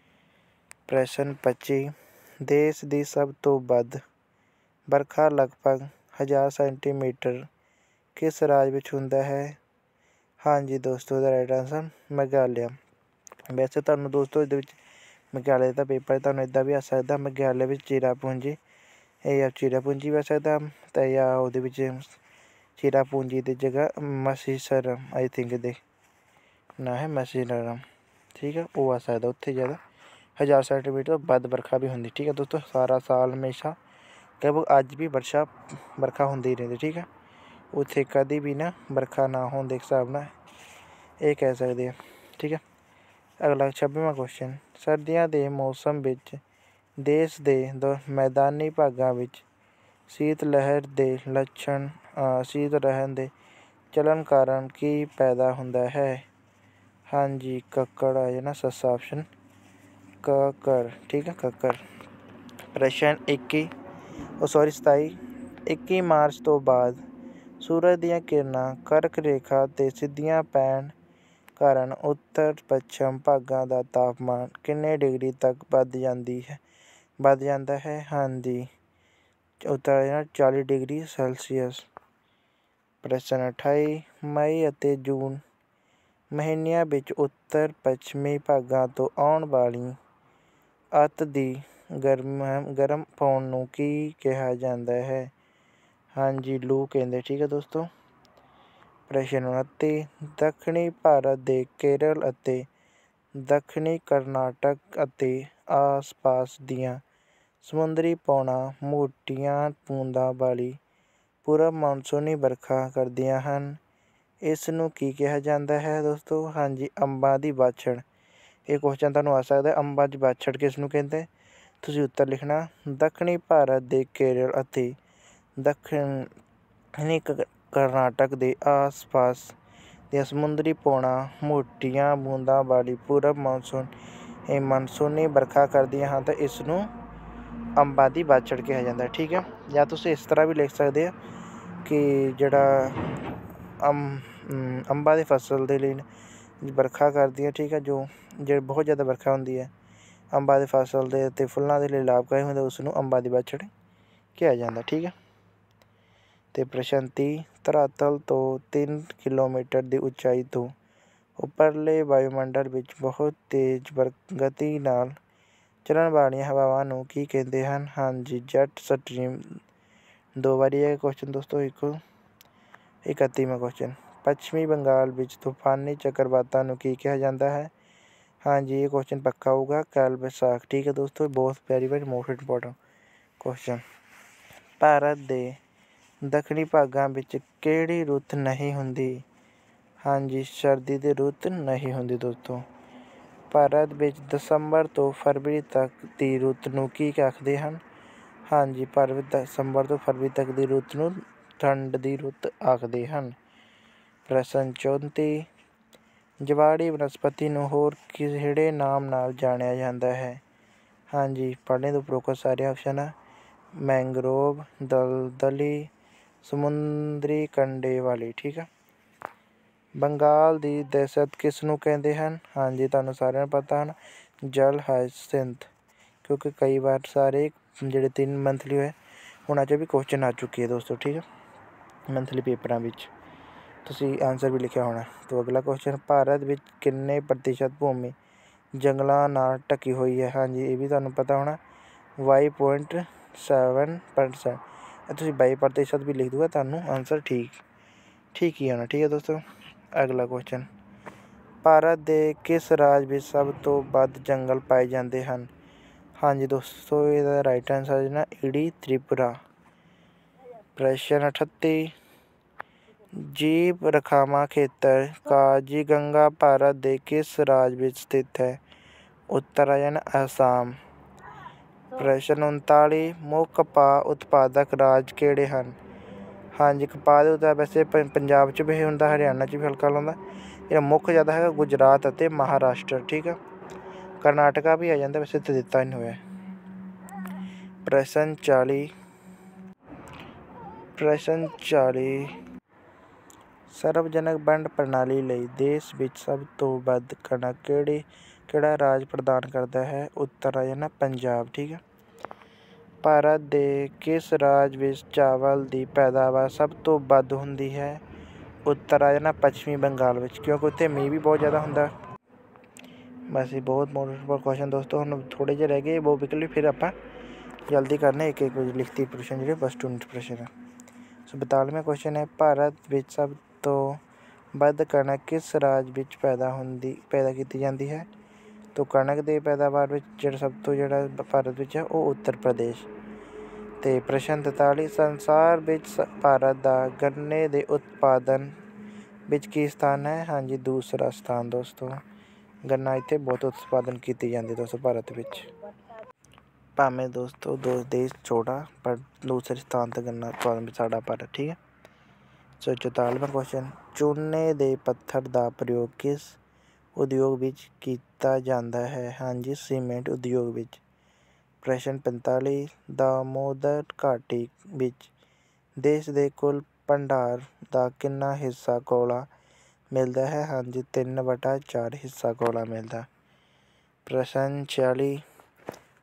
ਪ੍ਰਸ਼ਨ ਪੱਚੀ, ਦੇਸ਼ ਦੀ ਸਭ ਤੋਂ ਵੱਧ ਵਰਖਾ ਲਗਭਗ ਹਜ਼ਾਰ ਸੈਂਟੀਮੀਟਰ ਕਿਸ ਰਾਜ ਵਿੱਚ ਹੁੰਦਾ ਹੈ। ਹਾਂਜੀ ਦੋਸਤੋ, ਇਹਦਾ ਰਾਈਟ ਆਂਸਰ ਮੇਘਾਲਿਆ। ਵੈਸੇ ਤੁਹਾਨੂੰ ਦੋਸਤੋ ਇਹਦੇ ਵਿੱਚ ਮੇਘਾਲਿਆ ਦਾ ਪੇਪਰ ਤੁਹਾਨੂੰ ਇੱਦਾਂ ਵੀ ਆ ਸਕਦਾ ਮੇਘਾਲਿਆ ਵਿੱਚ ਚਿਰਾਪੂੰਜੀ ਇਹ ਜਾਂ ਚਿਰਾਪੂੰਜੀ ਵੀ ਆ ਸਕਦਾ ਅਤੇ ਜਾਂ ਉਹਦੇ ਵਿੱਚ ਚਿਰਾਪੂੰਜੀ ਦੀ ਜਗ੍ਹਾ ਮਸੀਸਰਮ ਆਈ ਥਿੰਕ ਦੇ ਨਾ ਹੈ ਮਸੀਸਰਮ। ਠੀਕ ਹੈ, ਉਹ ਆ ਸਕਦਾ ਉੱਥੇ ਜ਼ਿਆਦਾ ਹਜ਼ਾਰ ਸੈਂਟੀਮੀਟਰ ਤੋਂ ਵੱਧ ਵਰਖਾ ਵੀ ਹੁੰਦੀ। ਠੀਕ ਹੈ ਦੋਸਤੋ, ਸਾਰਾ ਸਾਲ ਹਮੇਸ਼ਾ ਲਗਭਗ ਅੱਜ ਵੀ ਵਰਸ਼ਾ ਵਰਖਾ ਹੁੰਦੀ ਰਹਿੰਦੀ। ਠੀਕ ਹੈ, ਉੱਥੇ ਕਦੀ ਵੀ ਨਾ ਵਰਖਾ ਨਾ ਹੋਣ ਦੇ ਹਿਸਾਬ ਨਾਲ ਇਹ ਕਹਿ ਸਕਦੇ ਆ। ਠੀਕ ਹੈ। ਅਗਲਾ ਛੱਬੀਵਾਂ ਕੁਐਸਚਨ, ਸਰਦੀਆਂ ਦੇ ਮੌਸਮ ਵਿੱਚ ਦੇਸ਼ ਦੇ ਦੋ ਮੈਦਾਨੀ ਭਾਗਾਂ ਵਿੱਚ ਸੀਤ ਲਹਿਰ ਦੇ ਲੱਛਣ ਸੀਤ ਲਹਿਰ ਦੇ ਚੱਲਣ ਕਾਰਨ ਕੀ ਪੈਦਾ ਹੁੰਦਾ ਹੈ। ਹਾਂਜੀ, ਕੱਕੜ ਆ ਜਾਣਾ ਸੱਸਾ ਆਪਸ਼ਨ ਕੱਕਰ। ਠੀਕ ਹੈ, ਕੱਕਰ। ਪ੍ਰਸ਼ਨ ਇੱਕੀ ਉਹ ਸੌਰੀ ਸਤਾਈ, ਇੱਕੀ ਮਾਰਚ ਤੋਂ ਬਾਅਦ ਸੂਰਜ ਦੀਆਂ ਕਿਰਨਾਂ ਕਰਕ ਰੇਖਾ 'ਤੇ ਸਿੱਧੀਆਂ ਪੈਣ ਕਾਰਨ ਉੱਤਰ ਪੱਛਮ ਭਾਗਾਂ ਦਾ ਤਾਪਮਾਨ ਕਿੰਨੇ ਡਿਗਰੀ ਤੱਕ ਵੱਧ ਜਾਂਦੀ ਹੈ ਵੱਧ ਜਾਂਦਾ ਹੈ। ਹਾਂਜੀ ਉੱਤਰ ਜਾਣਾ ਚਾਲੀ ਡਿਗਰੀ ਸੈਲਸੀਅਸ। ਪ੍ਰਸ਼ਨ ਅਠਾਈ ਮਈ ਅਤੇ ਜੂਨ ਮਹੀਨਿਆਂ ਵਿੱਚ ਉੱਤਰ ਪੱਛਮੀ ਭਾਗਾਂ ਤੋਂ ਆਉਣ ਵਾਲੀ ਅੱਤ ਦੀ ਗਰਮ ਗਰਮ ਪੌਣ ਨੂੰ ਕੀ ਕਿਹਾ ਜਾਂਦਾ ਹੈ? ਹਾਂਜੀ ਲੂ ਕਹਿੰਦੇ। ਠੀਕ ਹੈ ਦੋਸਤੋ। ਪ੍ਰਸ਼ਨ ਉਨੱਤੀ ਦੱਖਣੀ ਭਾਰਤ ਦੇ ਕੇਰਲ ਅਤੇ ਦੱਖਣੀ ਕਰਨਾਟਕ ਅਤੇ ਆਸ-ਪਾਸ ਦੀਆਂ ਸਮੁੰਦਰੀ ਪੌਣਾਂ ਮੋਟੀਆਂ ਬੂੰਦਾਂ ਵਾਲੀ ਪੂਰਬ ਮਾਨਸੂਨੀ ਵਰਖਾ ਕਰਦੀਆਂ ਹਨ। ਇਸ ਨੂੰ ਕੀ ਕਿਹਾ ਜਾਂਦਾ ਹੈ ਦੋਸਤੋ? ਹਾਂਜੀ ਅੰਬਾਂ ਦੀ ਬਾਛੜ। ਇਹ ਕੁਐਸਚਨ ਤੁਹਾਨੂੰ ਆ ਸਕਦਾ ਅੰਬਾਂ ਦੀ ਬਾਛੜ ਕਿਸ ਨੂੰ ਕਹਿੰਦੇ? ਤੁਸੀਂ ਉੱਤਰ ਲਿਖਣਾ ਦੱਖਣੀ ਭਾਰਤ ਦੇ ਕੇਰਲ ਅਤੇ ਦੱਖਣੀ ਕਰਨਾਟਕ ਦੇ ਆਸ-ਪਾਸ ਦੀਆਂ ਸਮੁੰਦਰੀ ਪੌਣਾਂ ਮੋਟੀਆਂ ਬੂੰਦਾਂ ਵਾਲੀ ਪੂਰਬ ਮਾਨਸੂਨ ਇਹ ਮਾਨਸੂਨੀ ਵਰਖਾ ਕਰਦੀਆਂ ਹਨ ਤਾਂ ਇਸ ਨੂੰ ਅੰਬਾਂ ਦੀ ਬਾਛੜ ਕਿਹਾ ਜਾਂਦਾ। ਠੀਕ ਹੈ। ਜਾਂ ਤੁਸੀਂ ਇਸ ਤਰ੍ਹਾਂ ਵੀ ਲਿਖ ਸਕਦੇ ਆ ਕਿ ਜਿਹੜਾ ਅੰਬ ਅੰਬਾਂ ਦੀ ਫਸਲ ਦੇ ਲਈ ਵਰਖਾ ਕਰਦੀ ਹੈ। ਠੀਕ ਹੈ। ਜੋ ਜਿਹੜੀ ਬਹੁਤ ਜ਼ਿਆਦਾ ਵਰਖਾ ਹੁੰਦੀ ਹੈ ਅੰਬਾਂ ਦੀ ਫਸਲ ਦੇ ਅਤੇ ਫੁੱਲਾਂ ਦੇ ਲਈ ਲਾਭਕਾਰੀ ਹੁੰਦਾ ਉਸ ਨੂੰ ਅੰਬਾਂ ਦੀ ਬਾਛੜ ਕਿਹਾ ਜਾਂਦਾ। ਠੀਕ ਹੈ। ਅਤੇ ਪ੍ਰਸ਼ਨ ਤੀਹ ਧਰਾਤਲ ਤੋਂ ਤਿੰਨ ਕਿਲੋਮੀਟਰ ਦੀ ਉਚਾਈ ਤੋਂ ਉੱਪਰਲੇ ਵਾਯੂਮੰਡਲ ਵਿੱਚ ਬਹੁਤ ਤੇਜ਼ ਗਤੀ ਨਾਲ ਚੱਲਣ ਵਾਲੀਆਂ ਹਵਾਵਾਂ ਨੂੰ ਕੀ ਕਹਿੰਦੇ ਹਨ? ਹਾਂਜੀ ਜੈਟ ਸਟਰੀਮ। ਦੋ ਵਾਰੀ ਇਹ ਕੁਐਸਚਨ ਦੋਸਤੋ। ਇੱਕ ਇਕੱਤੀਵਾਂ ਕੁਐਸਚਨ ਪੱਛਮੀ ਬੰਗਾਲ ਵਿੱਚ ਤੂਫਾਨੀ ਚੱਕਰਵਾਤਾਂ ਨੂੰ ਕੀ ਕਿਹਾ ਜਾਂਦਾ ਹੈ? ਹਾਂਜੀ ਇਹ ਕੁਐਸਚਨ ਪੱਕਾ ਹੋਊਗਾ ਕਾਲ ਵੈਸਾਖ। ਠੀਕ ਹੈ ਦੋਸਤੋ। ਬਹੁਤ very very most important question. Bharat ਦੇ ਦੱਖਣੀ ਭਾਗਾਂ ਵਿੱਚ ਕਿਹੜੀ ਰੁੱਤ ਨਹੀਂ ਹੁੰਦੀ? ਹਾਂਜੀ ਸਰਦੀ ਦੀ ਰੁੱਤ ਨਹੀਂ ਹੁੰਦੀ ਦੋਸਤੋ। ਭਾਰਤ ਵਿੱਚ ਦਸੰਬਰ ਤੋਂ ਫਰਵਰੀ ਤੱਕ ਦੀ ਰੁੱਤ ਨੂੰ ਕੀ ਆਖਦੇ ਹਨ? ਹਾਂਜੀ ਭਾਰਤ ਦਸੰਬਰ ਤੋਂ ਫਰਵਰੀ ਤੱਕ ਦੀ ਰੁੱਤ ਨੂੰ ਠੰਡ ਦੀ ਰੁੱਤ ਆਖਦੇ ਹਨ। ਪ੍ਰਸ਼ਨ ਚੌਂਤੀ ਜਵਾੜੀ ਬਨਸਪਤੀ ਨੂੰ ਹੋਰ ਕਿਹੜੇ ਨਾਮ ਨਾਲ ਜਾਣਿਆ ਜਾਂਦਾ ਹੈ? ਹਾਂਜੀ ਪੜ੍ਹਨੇ ਤੋਂ ਉਪਰੋਕਤ ਸਾਰੇ ਆਪਸ਼ਨ ਆ ਮੈਂਗਰੋਵ ਦਲਦਲੀ ਸਮੁੰਦਰੀ ਕੰਢੇ ਵਾਲੀ। ਠੀਕ ਆ। ਬੰਗਾਲ ਦੀ ਦਹਿਸ਼ਤ ਕਿਸ ਨੂੰ ਕਹਿੰਦੇ ਹਨ? ਹਾਂਜੀ ਤੁਹਾਨੂੰ ਸਾਰਿਆਂ ਨੂੰ ਪਤਾ ਹਨ ਜਲ ਹਾਇਸਿੰਥ ਕਿਉਂਕਿ ਕਈ ਵਾਰ ਸਾਰੇ ਜਿਹੜੇ ਤਿੰਨ ਮੰਥਲੀ ਹੋਏ ਉਹਨਾਂ 'ਚ ਵੀ ਕੁਐਸਚਨ ਆ ਚੁੱਕੇ ਹੈ ਦੋਸਤੋ। ਠੀਕ ਹੈ। ਮੰਥਲੀ ਪੇਪਰਾਂ ਵਿੱਚ ਤੁਸੀਂ ਆਨਸਰ ਵੀ ਲਿਖਿਆ ਹੋਣਾ। ਤੋਂ ਅਗਲਾ ਕੁਐਸਚਨ ਭਾਰਤ ਵਿੱਚ ਕਿੰਨੇ ਪ੍ਰਤੀਸ਼ਤ ਭੂਮੀ ਜੰਗਲਾਂ ਨਾਲ ਢਕੀ ਹੋਈ ਹੈ? ਹਾਂਜੀ ਇਹ ਵੀ ਤੁਹਾਨੂੰ ਪਤਾ ਹੋਣਾ ਬਾਈ ਪੁਆਇੰਟ ਸੈਵਨ ਪਰਸੈਂਟ। ਤੁਸੀਂ ਬਾਈ ਪ੍ਰਤੀਸ਼ਤ ਵੀ ਲਿਖ ਦੂਗਾ ਤੁਹਾਨੂੰ ਆਨਸਰ ਠੀਕ ਠੀਕ ਹੀ ਆਉਣਾ। ਠੀਕ ਹੈ ਦੋਸਤੋ। ਅਗਲਾ ਕੁਐਸਚਨ ਭਾਰਤ ਦੇ ਕਿਸ ਰਾਜ ਵਿੱਚ ਸਭ ਤੋਂ ਵੱਧ ਜੰਗਲ ਪਾਏ ਜਾਂਦੇ ਹਨ? ਹਾਂਜੀ ਦੋਸਤੋ ਇਹਦਾ ਰਾਈਟ ਆਨਸਰ ਹੈ ਨਾ ਈੜੀ ਤ੍ਰਿਪੁਰਾ। ਪ੍ਰਸ਼ਨ ਅਠੱਤੀ ਜੀਵ ਰਖਾਵਾਂ ਖੇਤਰ ਕਾਜ਼ੀਰੰਗਾ ਭਾਰਤ ਦੇ ਕਿਸ ਰਾਜ ਵਿੱਚ ਸਥਿਤ ਹੈ? ਉੱਤਰ ਆ ਜਾਣਾ ਅਸਾਮ। ਪ੍ਰਸ਼ਨ ਉਨਤਾਲੀ ਮੁੱਖ ਕਪਾਹ ਉਤਪਾਦਕ ਰਾਜ ਕਿਹੜੇ ਹਨ? ਹਾਂਜੀ ਕਪਾਹ ਦੇ ਉਤਪਾਦ ਵੈਸੇ ਪੰਜਾਬ 'ਚ ਵੀ ਹੁੰਦਾ ਹਰਿਆਣਾ 'ਚ ਵੀ ਹਲਕਾ ਹੁੰਦਾ। ਜਿਹੜਾ ਮੁੱਖ ਜ਼ਿਆਦਾ ਹੈਗਾ ਗੁਜਰਾਤ ਅਤੇ ਮਹਾਰਾਸ਼ਟਰ। ਠੀਕ ਆ। ਕਰਨਾਟਕਾ ਵੀ ਆ ਜਾਂਦਾ ਵੈਸੇ ਇੱਥੇ ਦਿੱਤਾ ਨਹੀਂ ਹੋਇਆ। ਪ੍ਰਸ਼ਨ ਚਾਲੀ ਪ੍ਰਸ਼ਨ ਚਾਲੀ ਸਰਵਜਨਕ ਵੰਡ ਪ੍ਰਣਾਲੀ ਲਈ ਦੇਸ਼ ਵਿੱਚ ਸਭ ਤੋਂ ਵੱਧ ਕਣਕ ਕਿਹੜੀ ਕਿਹੜਾ ਰਾਜ ਪ੍ਰਦਾਨ ਕਰਦਾ ਹੈ? ਉੱਤਰ ਆ ਜਾਣਾ ਪੰਜਾਬ। ਠੀਕ ਹੈ। ਭਾਰਤ ਦੇ ਕਿਸ ਰਾਜ ਵਿੱਚ ਚਾਵਲ ਦੀ ਪੈਦਾਵਾਰ ਸਭ ਤੋਂ ਵੱਧ ਹੁੰਦੀ ਹੈ? ਉੱਤਰ ਆ ਜਾਣਾ ਪੱਛਮੀ ਬੰਗਾਲ ਵਿੱਚ ਕਿਉਂਕਿ ਉੱਥੇ ਮੀਂਹ ਵੀ ਬਹੁਤ ਜ਼ਿਆਦਾ ਹੁੰਦਾ। ਬਸ ਇਹ ਬਹੁਤ ਮੋਟਰ ਕੁਐਸਚਨ ਦੋਸਤੋ ਹੁਣ ਥੋੜ੍ਹੇ ਜਿਹੇ ਰਹਿ ਗਏ ਬਹੁਤ ਵਿਕਲੀ ਫਿਰ ਆਪਾਂ ਜਲਦੀ ਕਰਨੇ ਇੱਕ ਇੱਕ ਲਿਖਤੀ ਪ੍ਰਸ਼ਨ ਜਿਹੜੇ ਬਸ ਟੂ ਪ੍ਰਸ਼ਨ ਹੈ। ਸੋ ਬਤਾਲੀਵਾਂ ਕੁਐਸਚਨ ਹੈ ਭਾਰਤ ਵਿੱਚ ਸਭ ਤੋਂ ਵੱਧ ਕਣਕ ਕਿਸ ਰਾਜ ਵਿੱਚ ਪੈਦਾ ਹੁੰਦੀ ਪੈਦਾ ਕੀਤੀ ਜਾਂਦੀ ਹੈ? ਤੋਂ ਕਣਕ ਦੇ ਪੈਦਾਵਾਰ ਵਿੱਚ ਜਿਹੜਾ ਸਭ ਤੋਂ ਜਿਹੜਾ ਭਾਰਤ ਵਿੱਚ ਹੈ ਉਹ ਉੱਤਰ ਪ੍ਰਦੇਸ਼। ਅਤੇ ਪ੍ਰਸ਼ਨ ਤੇਤਾਲੀ ਸੰਸਾਰ ਵਿੱਚ ਭਾਰਤ ਦਾ ਗੰਨੇ ਦੇ ਉਤਪਾਦਨ ਵਿੱਚ ਕੀ ਸਥਾਨ ਹੈ? ਹਾਂਜੀ ਦੂਸਰਾ ਸਥਾਨ ਦੋਸਤੋ। ਗੰਨਾ ਇੱਥੇ ਬਹੁਤ ਉਤਪਾਦਨ ਕੀਤੀ ਜਾਂਦੀ ਦੋਸਤੋ ਭਾਰਤ ਵਿੱਚ। ਭਾਵੇਂ ਦੋਸਤੋ ਦੋ ਦੇਸ਼ ਛੋਟਾ ਪਰ ਦੂਸਰੇ ਸਥਾਨ 'ਤੇ ਗੰਨਾ ਉਤਪਾਦਨ ਵਿੱਚ ਸਾਡਾ ਭਾਰਤ। ਠੀਕ ਹੈ। ਸੋ ਚੁਤਾਲੀਵਾਂ ਕੁਐਸਚਨ ਚੂਨੇ ਦੇ ਪੱਥਰ ਦਾ ਪ੍ਰਯੋਗ ਕਿਸ ਉਦਯੋਗ ਵਿੱਚ ਕੀਤਾ ਜਾਂਦਾ ਹੈ? ਹਾਂਜੀ ਸੀਮੈਂਟ ਉਦਯੋਗ ਵਿੱਚ। ਪ੍ਰਸ਼ਨ ਪੰਤਾਲੀ ਦਾਮੋਦਰ ਘਾਟੀ ਵਿੱਚ ਦੇਸ਼ ਦੇ ਕੁੱਲ ਭੰਡਾਰ ਦਾ ਕਿੰਨਾ ਹਿੱਸਾ ਕੋਲਾ ਮਿਲਦਾ ਹੈ? ਹਾਂਜੀ ਤਿੰਨ ਵਟਾ ਚਾਰ ਹਿੱਸਾ ਕੋਲਾ ਮਿਲਦਾ। ਪ੍ਰਸ਼ਨ ਛਿਆਲੀ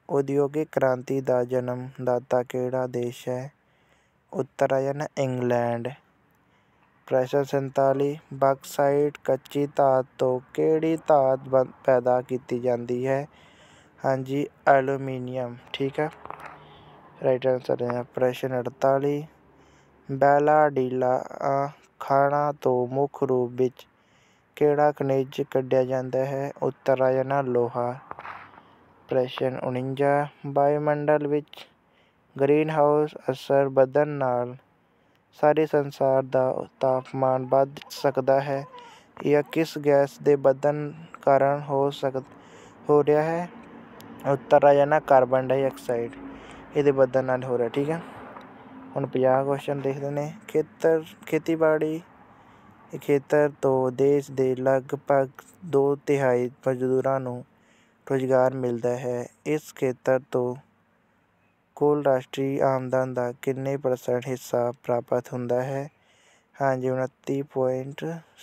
ਉਦਯੋਗਿਕ ਕ੍ਰਾਂਤੀ ਦਾ ਜਨਮ ਦਾਤਾ ਕਿਹੜਾ ਦੇਸ਼ ਹੈ? ਉੱਤਰਾਇਣ ਇੰਗਲੈਂਡ। ਪ੍ਰਸ਼ਨ ਸੰਤਾਲੀ, ਬਾਕਸਾਈਟ ਕੱਚੀ ਧਾਤ ਤੋਂ ਕਿਹੜੀ ਧਾਤ ਬਣ ਪੈਦਾ ਕੀਤੀ ਜਾਂਦੀ ਹੈ? ਹਾਂਜੀ, ਐਲੂਮੀਨੀਅਮ। ਠੀਕ ਹੈ, ਰਾਈਟ ਆਨਸਰ ਹੈ। ਪ੍ਰਸ਼ਨ ਅਠਤਾਲੀ, ਬੈਲਾਡੀਲਾ ਖਾਣਾਂ ਤੋਂ ਮੁੱਖ ਰੂਪ ਵਿੱਚ ਕਿਹੜਾ ਖਣਿਜ ਕੱਢਿਆ ਜਾਂਦਾ ਹੈ? ਉੱਤਰਾਇਣ ਲੋਹਾ। ਪ੍ਰਸ਼ਨ ਉਣੰਜਾ, ਵਾਯੂਮੰਡਲ ਵਿੱਚ ਗ੍ਰੀਨ ਹਾਊਸ ਅਸਰ ਵਧਣ ਨਾਲ ਸਾਰੇ ਸੰਸਾਰ ਦਾ ਤਾਪਮਾਨ ਵੱਧ ਸਕਦਾ ਹੈ। ਇਹ ਕਿਸ ਗੈਸ ਦੇ ਵਧਣ ਕਾਰਨ ਹੋ ਸਕ ਹੋ ਰਿਹਾ ਹੈ? ਉੱਤਰਾਇਣ ਕਾਰਬਨ ਡਾਈਆਕਸਾਈਡ, ਇਹਦੇ ਵਧਣ ਨਾਲ ਹੋ ਰਿਹਾ। ਠੀਕ ਹੈ, ਹੁਣ ਪੰਜਾਹ ਕੁਐਸਚਨ ਦੇਖਦੇ ਨੇ। ਖੇਤਰ ਖੇਤੀਬਾੜੀ ਖੇਤਰ ਤੋਂ ਦੇਸ਼ ਦੇ ਲਗਭਗ ਦੋ ਤਿਹਾਈ ਮਜ਼ਦੂਰਾਂ ਨੂੰ ਰੁਜ਼ਗਾਰ ਮਿਲਦਾ ਹੈ। ਇਸ ਖੇਤਰ ਤੋਂ ਕੁੱਲ ਰਾਸ਼ਟਰੀ ਆਮਦਨ ਦਾ ਕਿੰਨੇ ਪਰਸੈਂਟ ਹਿੱਸਾ ਪ੍ਰਾਪਤ ਹੁੰਦਾ ਹੈ? ਹਾਂਜੀ, ਉਨੱਤੀ ਪੁਆਇੰਟ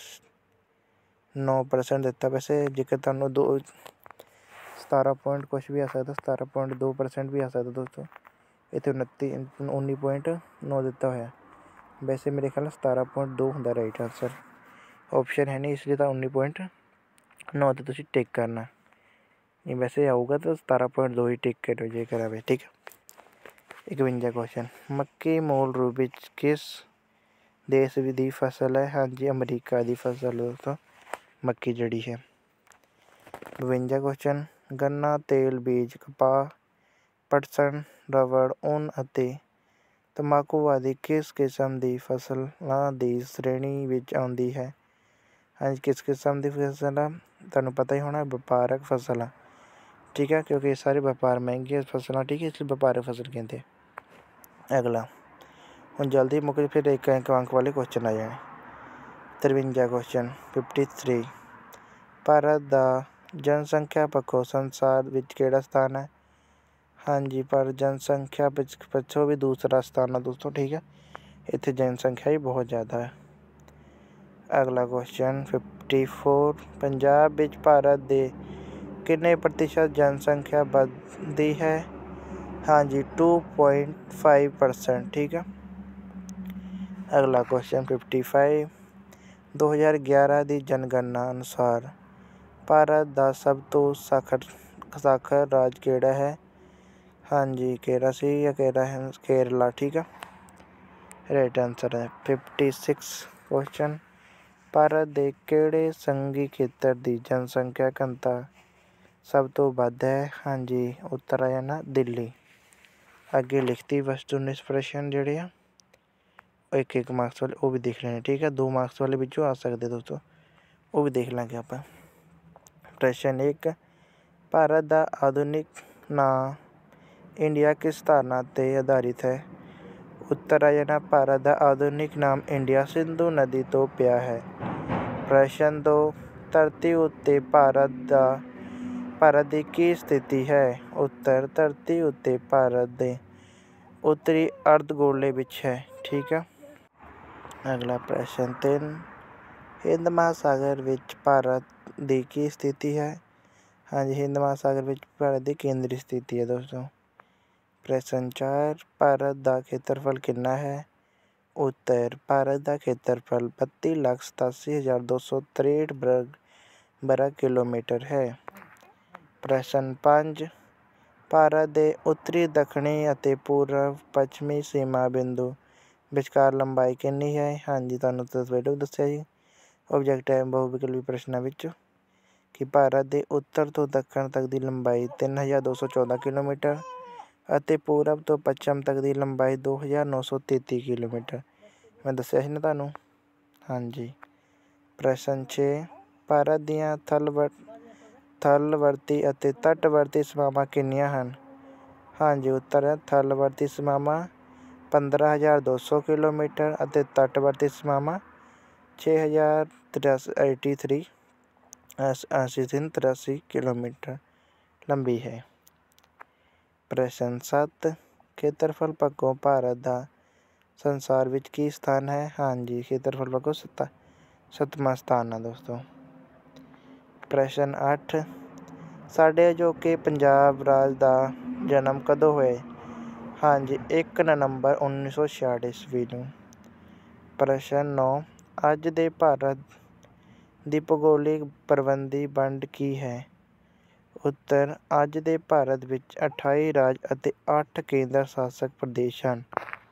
ਨੌ ਪਰਸੈਂਟ ਦਿੱਤਾ। ਵੈਸੇ ਜੇਕਰ ਤੁਹਾਨੂੰ ਦੋ ਸਤਾਰਾਂ ਪੁਆਇੰਟ ਕੁਛ ਵੀ ਆ ਸਕਦਾ, ਸਤਾਰਾਂ ਪੁਆਇੰਟ ਦੋ ਪਰਸੈਂਟ ਵੀ ਆ ਸਕਦਾ ਦੋਸਤੋ। ਇੱਥੇ ਉਨੱਤੀ ਉੱਨੀ ਪੁਆਇੰਟ ਨੌ ਦਿੱਤਾ ਹੋਇਆ। ਵੈਸੇ ਮੇਰੇ ਖਿਆਲ ਨਾਲ ਸਤਾਰਾਂ ਪੁਆਇੰਟ ਦੋ ਹੁੰਦਾ ਰਾਈਟ ਆਨਸਰ। ਆਪਸ਼ਨ ਹੈ ਨਹੀਂ, ਇਸ ਲਈ ਤਾਂ ਉੱਨੀ ਪੁਆਇੰਟ ਨੌ 'ਤੇ ਤੁਸੀਂ ਟਿਕ ਕਰਨਾ। ਨਹੀਂ ਵੈਸੇ ਆਊਗਾ ਤਾਂ ਸਤਾਰਾਂ ਪੁਆਇੰਟ ਦੋ ਹੀ ਟਿਕ ਕਰਿਓ ਜੇਕਰ ਆਵੇ। ਠੀਕ ਹੈ, ਇਕਵੰਜਾ ਕੁਐਸਚਨ, ਮੱਕੀ ਮੂਲ ਰੂਪ ਵਿੱਚ ਕਿਸ ਦੇਸ਼ ਦੀ ਫਸਲ ਹੈ? ਹਾਂਜੀ, ਅਮਰੀਕਾ ਦੀ ਫਸਲ ਦੋਸਤੋ ਮੱਕੀ ਜਿਹੜੀ ਹੈ। ਬਵੰਜਾ ਕੁਐਸਚਨ, ਗੰਨਾ, ਤੇਲ ਬੀਜ, ਕਪਾਹ, ਪਟਸਨ, ਰਬੜ, ਉੱਨ ਅਤੇ ਤੰਬਾਕੂ ਆਦਿ ਕਿਸ ਕਿਸਮ ਦੀ ਫਸਲਾਂ ਦੀ ਸ਼੍ਰੇਣੀ ਵਿੱਚ ਆਉਂਦੀ ਹੈ? ਹਾਂਜੀ, ਕਿਸ ਕਿਸਮ ਦੀ ਫਸਲ ਆ? ਤੁਹਾਨੂੰ ਪਤਾ ਹੀ ਹੋਣਾ, ਵਪਾਰਕ ਫਸਲਾਂ। ਠੀਕ ਹੈ, ਕਿਉਂਕਿ ਇਹ ਸਾਰੇ ਵਪਾਰ ਮਹਿੰਗੀਆਂ ਫਸਲਾਂ। ਠੀਕ ਹੈ, ਇਸ ਲਈ ਵਪਾਰਕ ਫਸਲ ਕਹਿੰਦੇ ਆ। ਅਗਲਾ ਹੁਣ ਜਲਦੀ ਮੁੱਕ ਫਿਰ ਇੱਕ ਇੱਕ ਅੰਕ ਵਾਲੇ ਕੁਐਸਚਨ ਆ ਜਾਣੇ। ਤਰਵੰਜਾ ਕੁਐਸਚਨ, ਫਿਫਟੀ ਥ੍ਰੀ, ਭਾਰਤ ਦਾ ਜਨਸੰਖਿਆ ਪੱਖੋਂ ਸੰਸਾਰ ਵਿੱਚ ਕਿਹੜਾ ਸਥਾਨ ਹੈ? ਹਾਂਜੀ, ਪਰ ਜਨਸੰਖਿਆ ਵਿੱਚ ਪਿੱਛੋਂ ਵੀ ਦੂਸਰਾ ਸਥਾਨ ਆ ਦੋਸਤੋ। ਠੀਕ ਹੈ, ਇੱਥੇ ਜਨਸੰਖਿਆ ਹੀ ਬਹੁਤ ਜ਼ਿਆਦਾ ਹੈ। ਅਗਲਾ ਕੁਐਸਚਨ ਫਿਫਟੀ ਫੋਰ, ਪੰਜਾਬ ਵਿੱਚ ਭਾਰਤ ਦੇ ਕਿੰਨੇ ਪ੍ਰਤੀਸ਼ਤ ਜਨਸੰਖਿਆ ਵੱਧਦੀ ਹੈ? ਹਾਂਜੀ, ਟੂ ਪੁਆਇੰਟ ਫਾਈਵ ਪਰਸੈਂਟ। ਠੀਕ ਹੈ। ਅਗਲਾ ਕੁਐਸਚਨ ਫਿਫਟੀ ਫਾਈਵ, ਦੋ ਹਜ਼ਾਰ ਗਿਆਰਾਂ ਦੀ ਜਨਗਣਨਾ ਅਨੁਸਾਰ ਭਾਰਤ ਦਾ ਸਭ ਤੋਂ ਸਾਖਰ ਸਾਖਰ ਰਾਜ ਕਿਹੜਾ ਹੈ? ਹਾਂਜੀ, ਕੇਰਲਾ ਸੀ ਜਾਂ ਕੇਰਾ ਹੈ ਕੇਰਲਾ। ਠੀਕ ਹੈ, ਰਾਈਟ ਆਨਸਰ ਹੈ। ਫਿਫਟੀ ਸਿਕਸ ਕੁਐਸਚਨ, ਭਾਰਤ ਦੇ ਕਿਹੜੇ ਸੰਘੀ ਖੇਤਰ ਦੀ ਜਨਸੰਖਿਆ ਘਣਤਾ ਸਭ ਤੋਂ ਵੱਧ ਹੈ? ਹਾਂਜੀ, ਉੱਤਰਾਇਣ ਦਿੱਲੀ। ਅੱਗੇ ਲਿਖਤੀ ਵਸਤੂ ਨਿਸ਼ਪ੍ਰਸ਼ਨ ਜਿਹੜੇ ਆ ਉਹ ਇੱਕ ਇੱਕ ਮਾਰਕਸ ਵਾਲੇ ਉਹ ਵੀ ਦੇਖ ਲੈਣੇ। ਠੀਕ ਹੈ, ਦੋ ਮਾਰਕਸ ਵਾਲੇ ਵਿੱਚੋਂ ਆ ਸਕਦੇ ਦੋਸਤੋ, ਉਹ ਵੀ ਦੇਖ ਲਾਂਗੇ ਆਪਾਂ। ਪ੍ਰਸ਼ਨ ਇੱਕ, ਭਾਰਤ ਦਾ ਆਧੁਨਿਕ ਨਾਂ ਇੰਡੀਆ ਕਿਸ ਧਾਰਨਾ 'ਤੇ ਆਧਾਰਿਤ ਹੈ? ਉੱਤਰਾਇਣ ਭਾਰਤ ਦਾ ਆਧੁਨਿਕ ਨਾਮ ਇੰਡੀਆ ਸਿੰਧੂ ਨਦੀ ਤੋਂ ਪਿਆ ਹੈ। ਪ੍ਰਸ਼ਨ ਦੋ, ਧਰਤੀ ਉੱਤੇ ਭਾਰਤ ਦਾ ਭਾਰਤ ਦੀ ਕੀ ਸਥਿਤੀ ਹੈ? ਉੱਤਰ, ਧਰਤੀ ਉੱਤੇ ਭਾਰਤ ਦੇ ਉੱਤਰੀ ਅਰਧਗੋਲੇ ਵਿੱਚ ਹੈ। ਠੀਕ ਹੈ। ਅਗਲਾ ਪ੍ਰਸ਼ਨ ਤਿੰਨ, ਹਿੰਦ ਮਹਾਸਾਗਰ ਵਿੱਚ ਭਾਰਤ ਦੀ ਕੀ ਸਥਿਤੀ ਹੈ? ਹਾਂਜੀ, ਹਿੰਦ ਮਹਾਸਾਗਰ ਵਿੱਚ ਭਾਰਤ ਦੀ ਕੇਂਦਰੀ ਸਥਿਤੀ ਹੈ ਦੋਸਤੋ। ਪ੍ਰਸ਼ਨ ਚਾਰ, ਭਾਰਤ ਦਾ ਖੇਤਰਫਲ ਕਿੰਨਾ ਹੈ? ਉੱਤਰ, ਭਾਰਤ ਦਾ ਖੇਤਰਫਲ ਬੱਤੀ ਲੱਖ ਸਤਾਸੀ ਹਜ਼ਾਰ ਦੋ ਸੌ ਤ੍ਰੇਹਠ ਵਰਗ ਵਰਗ ਕਿਲੋਮੀਟਰ ਹੈ। ਪ੍ਰਸ਼ਨ ਪੰਜ, ਭਾਰਤ ਦੇ ਉੱਤਰੀ ਦੱਖਣੀ ਅਤੇ ਪੂਰਬ ਪੱਛਮੀ ਸੀਮਾ ਬਿੰਦੂ ਵਿਚਕਾਰ ਲੰਬਾਈ ਕਿੰਨੀ ਹੈ? ਹਾਂਜੀ, ਤੁਹਾਨੂੰ ਤਾਂ ਪਹਿਲਾਂ ਦੱਸਿਆ ਜੀ ਓਬਜੈਕਟਿਵ ਬਹੁਵਿਕਲਪੀ ਪ੍ਰਸ਼ਨਾਂ ਵਿੱਚ ਕਿ ਭਾਰਤ ਦੇ ਉੱਤਰ ਤੋਂ ਦੱਖਣ ਤੱਕ ਦੀ ਲੰਬਾਈ ਤਿੰਨ ਹਜ਼ਾਰ ਦੋ ਸੌ ਚੌਦ੍ਹਾਂ ਕਿਲੋਮੀਟਰ ਅਤੇ ਪੂਰਬ ਤੋਂ ਪੱਛਮ ਤੱਕ ਦੀ ਲੰਬਾਈ ਦੋ ਹਜ਼ਾਰ ਨੌ ਸੌ ਤੇਤੀ ਕਿਲੋਮੀਟਰ। ਮੈਂ ਦੱਸਿਆ ਸੀ ਨਾ ਤੁਹਾਨੂੰ। ਹਾਂਜੀ। ਪ੍ਰਸ਼ਨ ਛੇ, ਭਾਰਤ ਦੀਆਂ ਥਲਵ ਥਲਵਰਤੀ ਅਤੇ ਤੱਟਵਰਤੀ ਸੀਮਾਵਾਂ ਕਿੰਨੀਆਂ ਹਨ? ਹਾਂਜੀ, ਉੱਤਰ ਹੈ ਥਲਵਰਤੀ ਸੀਮਾਵਾਂ ਪੰਦਰਾਂ ਹਜ਼ਾਰ ਦੋ ਸੌ ਕਿਲੋਮੀਟਰ ਅਤੇ ਤੱਟਵਰਤੀ ਸੀਮਾਵਾਂ ਛੇ ਹਜ਼ਾਰ ਤਰਾਸੀ ਏਟੀ ਥਰੀ ਅੱਸੀ ਤਿੰਨ ਤਰਾਸੀ ਕਿਲੋਮੀਟਰ ਲੰਬੀ ਹੈ। ਪ੍ਰਸ਼ਨ ਸੱਤ, ਖੇਤਰਫਲ ਪੱਖੋਂ ਭਾਰਤ ਦਾ ਸੰਸਾਰ ਵਿੱਚ ਕੀ ਸਥਾਨ ਹੈ? ਹਾਂਜੀ, ਖੇਤਰਫਲ ਪੱਖੋਂ ਸੱਤਾ ਸੱਤਵਾਂ ਸਥਾਨ ਆ ਦੋਸਤੋ। ਪ੍ਰਸ਼ਨ ਅੱਠ, ਸਾਡੇ ਅਜੋਕੇ ਪੰਜਾਬ ਰਾਜ ਦਾ ਜਨਮ ਕਦੋਂ ਹੋਏ? ਹਾਂਜੀ, ਇੱਕ ਨਵੰਬਰ ਉੱਨੀ ਸੌ ਛਿਆਹਠ ਈਸਵੀ ਨੂੰ। ਪ੍ਰਸ਼ਨ ਨੌ, ਅੱਜ ਦੇ ਭਾਰਤ ਦੀ ਭੂਗੋਲਿਕ ਪ੍ਰਬੰਧੀ ਵੰਡ ਕੀ ਹੈ? ਉੱਤਰ, ਅੱਜ ਦੇ ਭਾਰਤ ਵਿੱਚ ਅਠਾਈ ਰਾਜ ਅਤੇ ਅੱਠ ਕੇਂਦਰ ਸ਼ਾਸਕ ਪ੍ਰਦੇਸ਼ ਹਨ।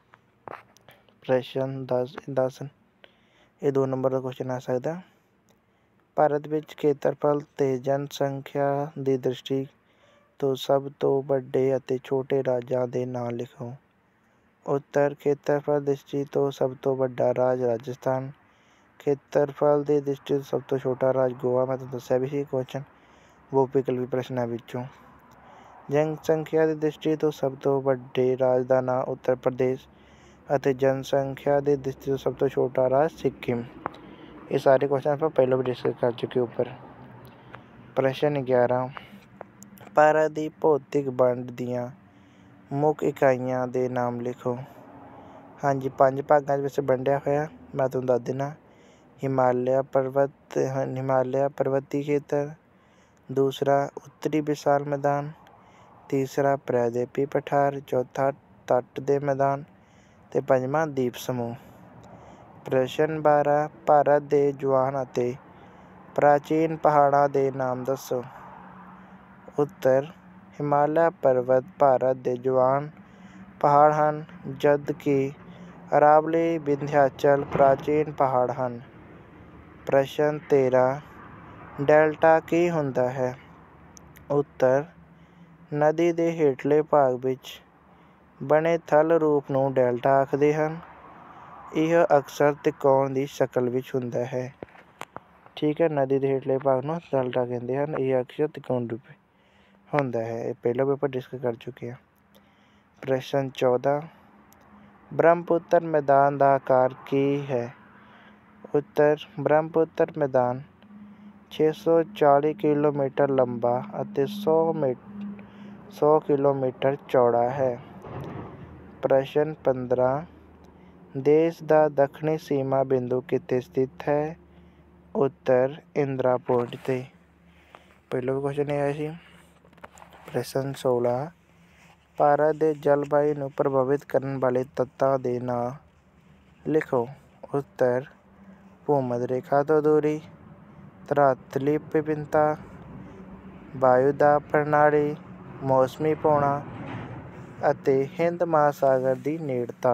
ਪ੍ਰਸ਼ਨ ਦਸ ਦਸ ਇਹ ਦੋ ਨੰਬਰ ਦਾ ਕੁਐਸਚਨ ਆ ਸਕਦਾ। ਭਾਰਤ ਵਿੱਚ ਖੇਤਰਫਲ ਤੇ ਜਨਸੰਖਿਆ ਦੀ ਦ੍ਰਿਸ਼ਟੀ ਤੋਂ ਸਭ ਤੋਂ ਵੱਡੇ ਅਤੇ ਛੋਟੇ ਰਾਜਾਂ ਦੇ ਨਾਂ ਲਿਖੋ। ਉੱਤਰ, ਖੇਤਰਫਲ ਦ੍ਰਿਸ਼ਟੀ ਤੋਂ ਸਭ ਤੋਂ ਵੱਡਾ ਰਾਜ ਰਾਜਸਥਾਨ, ਖੇਤਰਫਲ ਦੀ ਦ੍ਰਿਸ਼ਟੀ ਤੋਂ ਸਭ ਤੋਂ ਛੋਟਾ ਰਾਜ ਗੋਆ। ਮੈਂ ਤੁਹਾਨੂੰ ਦੱਸਿਆ ਵੀ ਸੀ ਕੁਐਸਚਨ ਬਹੁਵਿਕਲਪੀ ਪ੍ਰਸ਼ਨਾਂ ਵਿੱਚੋਂ। ਜਨਸੰਖਿਆ ਦੀ ਦ੍ਰਿਸ਼ਟੀ ਤੋਂ ਸਭ ਤੋਂ ਵੱਡੇ ਰਾਜ ਦਾ ਨਾਂ ਉੱਤਰ ਪ੍ਰਦੇਸ਼ ਅਤੇ ਜਨਸੰਖਿਆ ਦੀ ਦ੍ਰਿਸ਼ਟੀ ਤੋਂ ਸਭ ਤੋਂ ਛੋਟਾ ਰਾਜ ਸਿੱਕਿਮ। ਇਹ ਸਾਰੇ ਕੁਐਸਚਨ ਆਪਾਂ ਪਹਿਲਾਂ ਵੀ ਡਿਸਕਸ ਕਰ ਚੁੱਕੇ ਉੱਪਰ। ਪ੍ਰਸ਼ਨ ਗਿਆਰਾਂ, ਭਾਰਤ ਦੀ ਭੌਤਿਕ ਵੰਡ ਦੀਆਂ ਮੁੱਖ ਇਕਾਈਆਂ ਦੇ ਨਾਮ ਲਿਖੋ। ਹਾਂਜੀ, ਪੰਜ ਭਾਗਾਂ ਦੇ ਵਿੱਚ ਵੰਡਿਆ ਹੋਇਆ। ਮੈਂ ਤੁਹਾਨੂੰ ਦੱਸ ਦਿੰਦਾ। ਹਿਮਾਲਿਆ ਪਰਬਤ ਹਿਮਾਲਿਆ ਪਰਬਤੀ ਖੇਤਰ, ਦੂਸਰਾ ਉੱਤਰੀ ਵਿਸ਼ਾਲ ਮੈਦਾਨ, ਤੀਸਰਾ ਪ੍ਰਾਇਦੀਪੀ ਪਠਾਰ, ਚੌਥਾ ਤੱਟ ਦੇ ਮੈਦਾਨ ਅਤੇ ਪੰਜਵਾਂ ਦੀਪ ਸਮੂਹ। ਪ੍ਰਸ਼ਨ ਬਾਰਾਂ, ਭਾਰਤ ਦੇ ਜਵਾਨ ਅਤੇ ਪ੍ਰਾਚੀਨ ਪਹਾੜਾਂ ਦੇ ਨਾਮ ਦੱਸੋ। ਉੱਤਰ, ਹਿਮਾਲਿਆ ਪਰਬਤ ਭਾਰਤ ਦੇ ਜਵਾਨ ਪਹਾੜ ਹਨ, ਜਦ ਕਿ ਅਰਾਵਲੀ, ਵਿੰਧਿਆਚਲ ਪ੍ਰਾਚੀਨ ਪਹਾੜ ਹਨ। ਪ੍ਰਸ਼ਨ ਤੇਰਾਂ, ਡੈਲਟਾ ਕੀ ਹੁੰਦਾ ਹੈ। ਉੱਤਰ, ਨਦੀ ਦੇ ਹੇਠਲੇ ਭਾਗ ਵਿੱਚ ਬਣੇ ਥਲ ਰੂਪ ਨੂੰ ਡੈਲਟਾ ਆਖਦੇ ਹਨ। ਇਹ ਅਕਸਰ ਤਿਕੋਣ ਦੀ ਸ਼ਕਲ ਵਿੱਚ ਹੁੰਦਾ ਹੈ। ਠੀਕ ਹੈ, ਨਦੀ ਦੇ ਹੇਠਲੇ ਭਾਗ ਨੂੰ ਡੈਲਟਾ ਕਹਿੰਦੇ ਹਨ। ਇਹ ਅਕਸਰ ਤਿਕੋਣ ਰੂਪ ਹੁੰਦਾ ਹੈ। ਇਹ ਪਹਿਲਾਂ ਵੀ ਆਪਾਂ ਡਿਸਕਸ ਕਰ ਚੁੱਕੇ ਹਾਂ। ਪ੍ਰਸ਼ਨ ਚੌਦਾਂ, ਬ੍ਰਹਮਪੁੱਤਰ ਮੈਦਾਨ ਦਾ ਆਕਾਰ ਕੀ ਹੈ। ਉੱਤਰ, ਬ੍ਰਹਮਪੁੱਤਰ ਮੈਦਾਨ ਛੇ ਸੌ ਚਾਲੀ ਕਿਲੋਮੀਟਰ ਲੰਬਾ ਅਤੇ ਸੌ ਮੀ ਸੌ ਕਿਲੋਮੀਟਰ ਚੌੜਾ ਹੈ। ਪ੍ਰਸ਼ਨ ਪੰਦਰਾਂ, ਦੇਸ਼ ਦਾ ਦੱਖਣੀ ਸੀਮਾ ਬਿੰਦੂ ਕਿੱਥੇ ਸਥਿਤ ਹੈ। ਉੱਤਰ, ਇੰਦਰਾ ਪੁਆਇੰਟ 'ਤੇ। ਪਹਿਲਾਂ ਵੀ ਕੁਐਸਚਨ ਇਹ ਆਇਆ ਸੀ। ਪ੍ਰਸ਼ਨ ਸੋਲਾਂ, ਭਾਰਤ ਦੇ ਜਲਵਾਯੂ ਨੂੰ ਪ੍ਰਭਾਵਿਤ ਕਰਨ ਵਾਲੇ ਤੱਤਾਂ ਦੇ ਨਾਂ ਲਿਖੋ। ਉੱਤਰ, ਭੂ-ਮੱਧ ਰੇਖਾ ਤੋਂ ਦੂਰੀ, ਧਰਾਤਲੀ ਵਿਭਿੰਨਤਾ, ਵਾਯੂ ਦਾਬ ਪ੍ਰਣਾਲੀ, ਮੌਸਮੀ ਪੌਣਾ ਅਤੇ ਹਿੰਦ ਮਹਾਸਾਗਰ ਦੀ ਨੇੜਤਾ।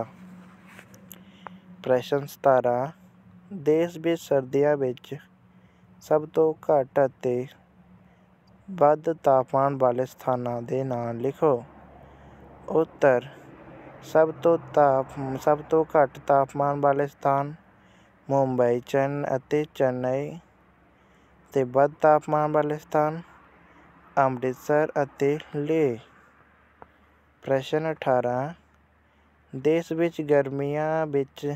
ਪ੍ਰਸ਼ਨ ਸਤਾਰਾਂ, ਦੇਸ਼ ਵਿੱਚ ਸਰਦੀਆਂ ਵਿੱਚ ਸਭ ਤੋਂ ਘੱਟ ਅਤੇ ਵੱਧ ਤਾਪਮਾਨ ਵਾਲੇ ਸਥਾਨਾਂ ਦੇ ਨਾਂ ਲਿਖੋ। ਉੱਤਰ, ਸਭ ਤੋਂ ਤਾਪ ਸਭ ਤੋਂ ਘੱਟ ਤਾਪਮਾਨ ਵਾਲੇ ਸਥਾਨ ਮੁੰਬਈ ਚੰਨ ਅਤੇ ਚੇਨਈ ਅਤੇ ਵੱਧ ਤਾਪਮਾਨ ਵਾਲੇ ਸਥਾਨ ਅੰਮ੍ਰਿਤਸਰ ਅਤੇ ਲੇਹ। ਪ੍ਰਸ਼ਨ ਅਠਾਰਾਂ, ਦੇਸ਼ ਵਿੱਚ ਗਰਮੀਆਂ ਵਿੱਚ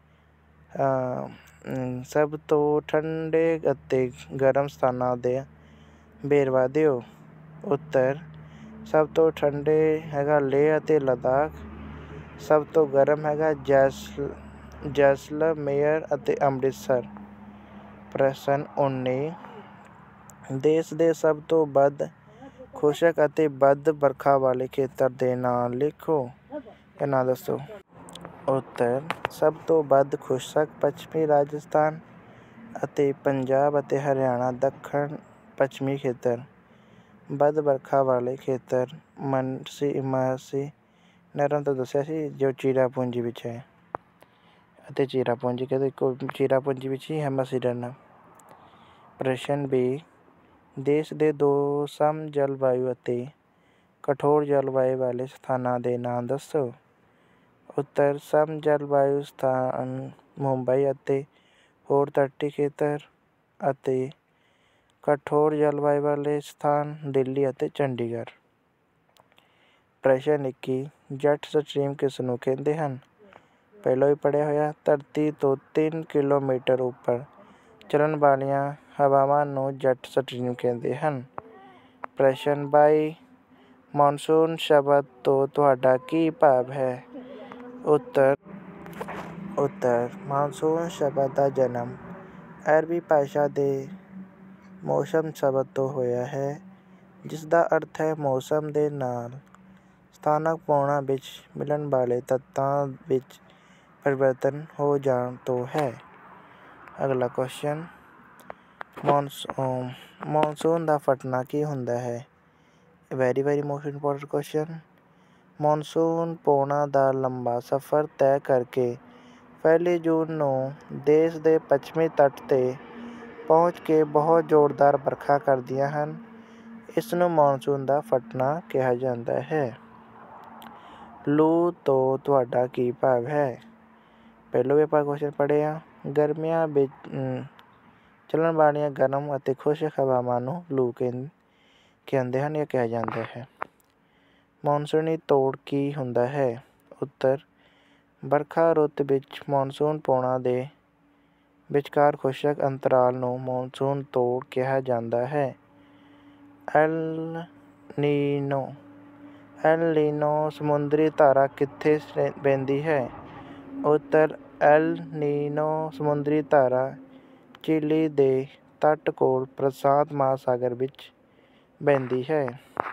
ਸਭ ਤੋਂ ਠੰਡੇ ਅਤੇ ਗਰਮ ਸਥਾਨਾਂ ਦਾ ਵੇਰਵਾ ਦਿਓ। ਉੱਤਰ, ਸਭ ਤੋਂ ਠੰਡੇ ਹੈਗਾ ਲੇਹ ਅਤੇ ਲੱਦਾਖ, ਸਭ ਤੋਂ ਗਰਮ ਹੈਗਾ ਜੈਸ ਜੈਸਲਮੇਰ ਅਤੇ ਅੰਮ੍ਰਿਤਸਰ। ਪ੍ਰਸ਼ਨ ਉੱਨੀ, ਦੇਸ਼ ਦੇ ਸਭ ਤੋਂ ਵੱਧ ਖੁਸ਼ਕ ਅਤੇ ਵੱਧ ਵਰਖਾ ਵਾਲੇ ਖੇਤਰ ਦੇ ਨਾਂ ਲਿਖੋ। ਇਹ ਨਾਂ ਦੱਸੋ। ਉੱਤਰ, ਸਭ ਤੋਂ ਵੱਧ ਖੁਸ਼ਕ ਪੱਛਮੀ ਰਾਜਸਥਾਨ ਅਤੇ ਪੰਜਾਬ ਅਤੇ ਹਰਿਆਣਾ। ਦੱਖਣ ਪੱਛਮੀ ਖੇਤਰ। ਵੱਧ ਵਰਖਾ ਵਾਲੇ ਖੇਤਰ ਮਨਸੀ ਮਾਸੀ ਨਰਮ ਤਾਂ ਦੱਸਿਆ ਸੀ ਜੋ ਚਿਰਾਪੂੰਜੀ ਵਿੱਚ ਹੈ ਅਤੇ ਚਿਰਾਪੂੰਜੀ ਕਹਿੰਦੇ ਇੱਕੋ ਚਿਰਾਪੂੰਜੀ ਵਿੱਚ ਹੀ ਹੈਮਸੀਡਨ। ਪ੍ਰਸ਼ਨ ਵੀਹ, ਦੇਸ਼ ਦੇ ਦੋ ਸਮ ਜਲਵਾਯੂ ਅਤੇ ਕਠੋਰ ਜਲਵਾਯੂ ਵਾਲੇ ਸਥਾਨਾਂ ਦੇ ਨਾਂ ਦੱਸੋ। ਉੱਤਰ, ਸਮ ਜਲਵਾਯੂ ਸਥਾਨ ਮੁੰਬਈ ਅਤੇ ਹੋਰ ਤੱਟੀ ਖੇਤਰ ਅਤੇ ਕਠੋਰ ਜਲਵਾਯੂ ਵਾਲੇ ਸਥਾਨ ਦਿੱਲੀ ਅਤੇ ਚੰਡੀਗੜ੍ਹ। ਪ੍ਰਸ਼ਨ ਇੱਕੀ, ਜੈਟ ਸਟਰੀਮ ਕਿਸ ਨੂੰ ਕਹਿੰਦੇ ਹਨ। ਪਹਿਲਾਂ ਵੀ ਪੜ੍ਹਿਆ ਹੋਇਆ। ਧਰਤੀ ਤੋਂ ਤਿੰਨ ਕਿਲੋਮੀਟਰ ਉੱਪਰ ਚੱਲਣ ਵਾਲੀਆਂ ਹਵਾਵਾਂ ਨੂੰ ਜੈਟ ਸਟਰੀਮ ਕਹਿੰਦੇ ਹਨ। ਪ੍ਰਸ਼ਨ ਬਾਈ, ਮਾਨਸੂਨ ਸ਼ਬਦ ਤੋਂ ਤੁਹਾਡਾ ਕੀ ਭਾਵ ਹੈ। ਉੱਤਰ ਉੱਤਰ ਮਾਨਸੂਨ ਸ਼ਬਦ ਦਾ ਜਨਮ ਅਰਬੀ ਭਾਸ਼ਾ ਦੇ ਮੌਸਮ ਸ਼ਬਦ ਤੋਂ ਹੋਇਆ ਹੈ, ਜਿਸ ਦਾ ਅਰਥ ਹੈ ਮੌਸਮ ਦੇ ਨਾਲ ਸਥਾਨਕ ਪੌਣਾਂ ਵਿੱਚ ਮਿਲਣ ਵਾਲੇ ਤੱਤਾਂ ਵਿੱਚ ਪਰਿਵਰਤਨ ਹੋ ਜਾਣ ਤੋਂ ਹੈ। ਅਗਲਾ ਕੁਐਸਚਨ, ਮੌਨਸੂਨ ਮੌਨਸੂਨ ਦਾ ਫਟਣਾ ਕੀ ਹੁੰਦਾ ਹੈ? Very very most important question. Monsoon ਪੌਣਾਂ ਦਾ ਲੰਬਾ ਸਫ਼ਰ ਤੈਅ ਕਰਕੇ ਪਹਿਲੀ ਜੂਨ ਨੂੰ ਦੇਸ਼ ਦੇ ਪੱਛਮੀ ਤੱਟ 'ਤੇ ਪਹੁੰਚ ਕੇ ਬਹੁਤ ਜ਼ੋਰਦਾਰ ਵਰਖਾ ਕਰਦੀਆਂ ਹਨ। ਇਸ ਨੂੰ ਮੌਨਸੂਨ ਦਾ ਫਟਣਾ ਕਿਹਾ ਜਾਂਦਾ ਹੈ। ਲੂ ਤੋਂ ਤੁਹਾਡਾ ਕੀ ਭਾਵ ਹੈ? ਪਹਿਲਾਂ ਵੀ ਆਪਾਂ ਕੁਐਸਚਨ ਪੜ੍ਹੇ ਆ। ਗਰਮੀਆਂ ਵਿੱਚ ਚੱਲਣ ਵਾਲੀਆਂ ਗਰਮ ਅਤੇ ਖੁਸ਼ਕ ਹਵਾਵਾਂ ਨੂੰ ਲੂ ਕਹਿੰ ਕਹਿੰਦੇ ਹਨ ਜਾਂ ਕਿਹਾ ਜਾਂਦਾ ਹੈ। ਮੌਨਸੂਨੀ ਤੋੜ ਕੀ ਹੁੰਦਾ ਹੈ? ਉੱਤਰ, ਵਰਖਾ ਰੁੱਤ ਵਿੱਚ ਮੌਨਸੂਨ ਪੌਣਾਂ ਦੇ ਵਿਚਕਾਰ ਖੁਸ਼ਕ ਅੰਤਰਾਲ ਨੂੰ ਮੌਨਸੂਨ ਤੋੜ ਕਿਹਾ ਜਾਂਦਾ ਹੈ। ਐਲ ਨੀਨੋ ਐਲ ਨੀਨੋ ਸਮੁੰਦਰੀ ਧਾਰਾ ਕਿੱਥੇ ਵਹਿੰਦੀ ਹੈ? ਉੱਤਰ, ਐਲ ਨੀਨੋ ਸਮੁੰਦਰੀ ਧਾਰਾ ਚਿਲੀ ਦੇ ਤੱਟ ਕੋਲ ਪ੍ਰਸ਼ਾਂਤ ਮਹਾਸਾਗਰ ਵਿੱਚ ਵਹਿੰਦੀ ਹੈ।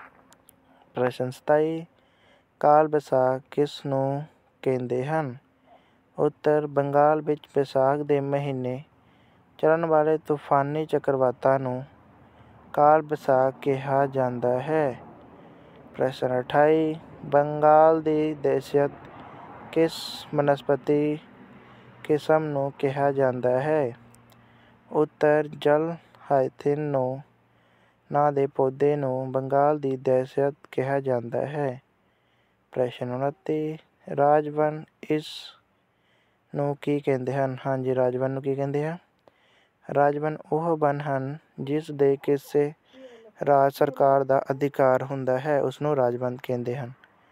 ਪ੍ਰਸ਼ਨ ਸਤਾਈ, ਕਾਲ ਵਿਸਾਖ ਕਿਸ ਨੂੰ ਕਹਿੰਦੇ ਹਨ? ਉੱਤਰ, ਬੰਗਾਲ ਵਿੱਚ ਵਿਸਾਖ ਦੇ ਮਹੀਨੇ ਚੱਲਣ ਵਾਲੇ ਤੂਫਾਨੀ ਚੱਕਰਵਾਤਾਂ ਨੂੰ ਕਾਲ ਵਿਸਾਖ ਕਿਹਾ ਜਾਂਦਾ ਹੈ। ਪ੍ਰਸ਼ਨ ਅਠਾਈ, ਬੰਗਾਲ ਦੀ ਦਹਿਸ਼ਤ ਕਿਸ ਬਨਸਪਤੀ ਕਿਸਮ ਨੂੰ ਕਿਹਾ ਜਾਂਦਾ ਹੈ? ਉੱਤਰ, ਜਲ ਹਾਇਥਿਨ ਨਾਂ ਦੇ ਪੌਦੇ ਨੂੰ ਬੰਗਾਲ ਦੀ ਦਹਿਸ਼ਤ ਕਿਹਾ ਜਾਂਦਾ ਹੈ। ਪ੍ਰਸ਼ਨ ਉਨੱਤੀ, ਰਾਜਵਨ ਇਸ ਨੂੰ ਕੀ ਕਹਿੰਦੇ ਹਨ? ਹਾਂਜੀ, ਰਾਜਵਨ ਨੂੰ ਕੀ ਕਹਿੰਦੇ ਆ? ਰਾਜਵਨ ਉਹ ਵਨ ਹਨ ਜਿਸ ਦੇ ਕਿਸੇ ਰਾਜ ਸਰਕਾਰ ਦਾ ਅਧਿਕਾਰ ਹੁੰਦਾ ਹੈ, ਉਸਨੂੰ ਰਾਜਵਨ ਕਹਿੰਦੇ ਹਨ।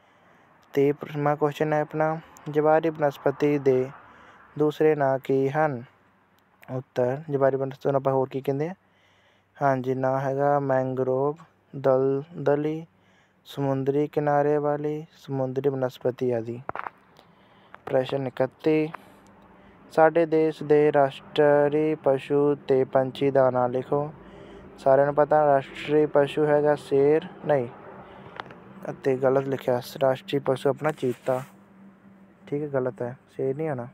ਤੀਹਵਾਂ ਕੁਐਸਚਨ ਹੈ ਆਪਣਾ, ਜਵਾਰੀ ਬਨਸਪਤੀ ਦੇ ਦੂਸਰੇ ਨਾਂ ਕੀ ਹਨ? ਉੱਤਰ, ਜਵਾਰੀ ਬਨਸਪਤੀ ਨੂੰ ਆਪਾਂ ਹੋਰ ਕੀ ਕਹਿੰਦੇ ਆ? ਹਾਂਜੀ, ਨਾਂ ਹੈਗਾ ਮੈਂਗਰੋਵ, ਦਲਦਲੀ, ਸਮੁੰਦਰੀ ਕਿਨਾਰੇ ਵਾਲੀ, ਸਮੁੰਦਰੀ ਬਨਸਪਤੀ ਆਦਿ। ਪ੍ਰਸ਼ਨ ਇਕੱਤੀ, ਸਾਡੇ ਦੇਸ਼ ਦੇ ਰਾਸ਼ਟਰੀ ਪਸ਼ੂ ਤੇ ਪੰਛੀ ਦਾ ਨਾਂ ਲਿਖੋ। ਸਾਰਿਆਂ ਨੂੰ ਪਤਾ ਰਾਸ਼ਟਰੀ ਪਸ਼ੂ ਹੈਗਾ ਸ਼ੇਰ, ਨਹੀਂ ਅਤੇ ਗਲਤ ਲਿਖਿਆ, ਰਾਸ਼ਟਰੀ ਪਸ਼ੂ ਆਪਣਾ ਚੀਤਾ। ਠੀਕ ਹੈ, ਗਲਤ ਹੈ, ਸ਼ੇਰ ਨਹੀਂ ਆਉਣਾ,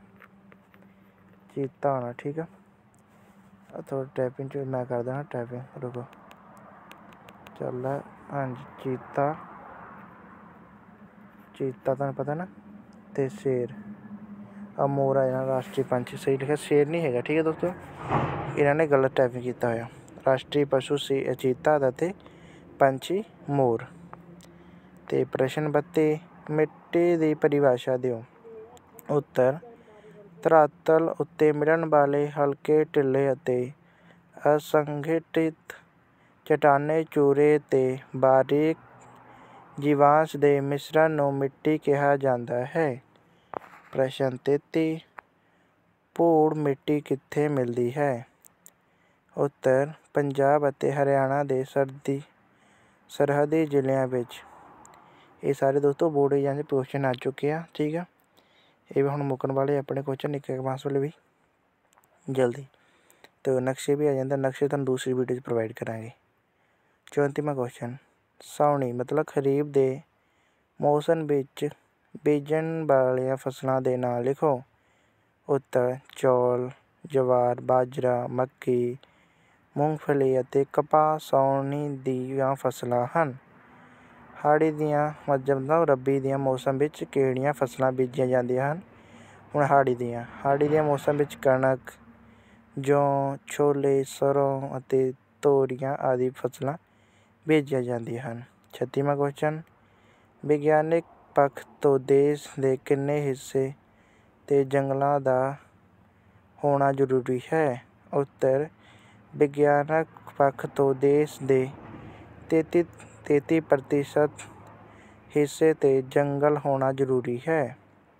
ਚੀਤਾ ਆਉਣਾ। ਠੀਕ ਆ, ਥੋੜਾ ਟਾਈਪਿੰਗ 'ਚ ਮੈਂ ਕਰ ਦੇਣਾ ਟਾਈਪਿੰਗ, ਰੁਕੋ ਚੱਲ। ਹਾਂਜੀ, ਚੀਤਾ ਚੀਤਾ ਤੁਹਾਨੂੰ ਪਤਾ ਨਾ, ਅਤੇ ਸ਼ੇਰ ਅਮੋਰਾ ਇਹਨਾਂ ਰਾਸ਼ਟਰੀ ਪੰਛੀ ਸਹੀ ਲਿਖਿਆ, ਸ਼ੇਰ ਨਹੀਂ ਹੈਗਾ। ਠੀਕ ਹੈ ਦੋਸਤੋ, ਇਹਨਾਂ ਨੇ ਗਲਤ ਟਾਈਪਿੰਗ ਕੀਤਾ ਹੋਇਆ। ਰਾਸ਼ਟਰੀ ਪਸ਼ੂ ਸੀ ਚੀਤਾ ਅਤੇ ਪੰਛੀ ਮੋਰ। ਅਤੇ ਪ੍ਰਸ਼ਨ ਬੱਤੀ, ਮਿੱਟੀ ਦੀ ਪਰਿਭਾਸ਼ਾ ਦਿਓ। ਉੱਤਰ, ਧਰਾਤਲ ਉੱਤੇ ਮਿਲਣ ਵਾਲੇ ਹਲਕੇ ਢਿੱਲੇ ਅਤੇ ਅਸੰਗਠਿਤ ਚਟਾਨੇ ਚੂਰੇ ਅਤੇ ਬਾਰੀਕ ਜੀਵਾਂਸ਼ ਦੇ ਮਿਸ਼ਰਣ ਨੂੰ ਮਿੱਟੀ ਕਿਹਾ ਜਾਂਦਾ ਹੈ। ਪ੍ਰਸ਼ਨ ਤੇਤੀ, ਭੂੜ ਮਿੱਟੀ ਕਿੱਥੇ ਮਿਲਦੀ ਹੈ? ਉੱਤਰ, ਪੰਜਾਬ ਅਤੇ ਹਰਿਆਣਾ ਦੇ ਸਰਦੀ ਸਰਹੱਦੀ ਜ਼ਿਲ੍ਹਿਆਂ ਵਿੱਚ। ਇਹ ਸਾਰੇ ਦੋਸਤੋ ਬੋਰਡ ਐਗਜ਼ਾਮ ਦੇ ਕੁਐਸਚਨ ਆ ਚੁੱਕੇ ਆ। ਠੀਕ ਆ, ਇਹ ਵੀ ਹੁਣ ਮੁੱਕਣ ਵਾਲੇ ਆਪਣੇ ਕੁਐਸਚਨ ਇੱਕ ਇੱਕ ਮਾਸ ਵਾਲੇ ਵੀ ਜਲਦੀ, ਅਤੇ ਨਕਸ਼ੇ ਵੀ ਆ ਜਾਂਦੇ, ਨਕਸ਼ੇ ਤੁਹਾਨੂੰ ਦੂਸਰੀ ਵੀਡੀਓ 'ਚ ਪ੍ਰੋਵਾਈਡ ਕਰਾਂਗੇ। ਚੌਂਤੀਵਾਂ ਕੁਐਸਚਨ, ਸਾਉਣੀ ਮਤਲਬ ਖਰੀਫ ਦੇ ਮੌਸਮ ਵਿੱਚ ਬੀਜਣ ਵਾਲੀਆਂ ਫਸਲਾਂ ਦੇ ਨਾਂ ਲਿਖੋ। ਉੱਤਰ, ਚੌਲ, ਜਵਾਰ, ਬਾਜਰਾ, ਮੱਕੀ, ਮੂੰਗਫਲੀ ਅਤੇ ਕਪਾਹ ਸਾਉਣੀ ਦੀਆਂ ਫਸਲਾਂ ਹਨ। ਹਾੜੀ ਦੀਆਂ ਮਤਲਬ ਰੱਬੀ ਦੀਆਂ ਮੌਸਮ ਵਿੱਚ ਕਿਹੜੀਆਂ ਫਸਲਾਂ ਬੀਜੀਆਂ ਜਾਂਦੀਆਂ ਹਨ? ਹੁਣ ਹਾੜੀ ਦੀਆਂ ਹਾੜੀ ਦੀਆਂ ਮੌਸਮ ਵਿੱਚ ਕਣਕ, ਜੌਂ, ਛੋਲੇ, ਸਰੋਂ ਅਤੇ ਤੋਰੀਆਂ ਆਦਿ ਫਸਲਾਂ ਬੀਜੀਆਂ ਜਾਂਦੀਆਂ ਹਨ। ਛੱਤੀਵਾਂ ਕੁਐਸਚਨ, ਵਿਗਿਆਨਿਕ ਪੱਖ ਤੋਂ ਦੇਸ਼ ਦੇ ਕਿੰਨੇ ਹਿੱਸੇ 'ਤੇ ਜੰਗਲਾਂ ਦਾ ਹੋਣਾ ਜ਼ਰੂਰੀ ਹੈ? ਉੱਤਰ, ਵਿਗਿਆਨਕ ਪੱਖ ਤੋਂ ਦੇਸ਼ ਦੇ ਤੇਤੀ ਤੇਤੀ ਪ੍ਰਤੀਸ਼ਤ ਹਿੱਸੇ 'ਤੇ ਜੰਗਲ ਹੋਣਾ ਜ਼ਰੂਰੀ ਹੈ।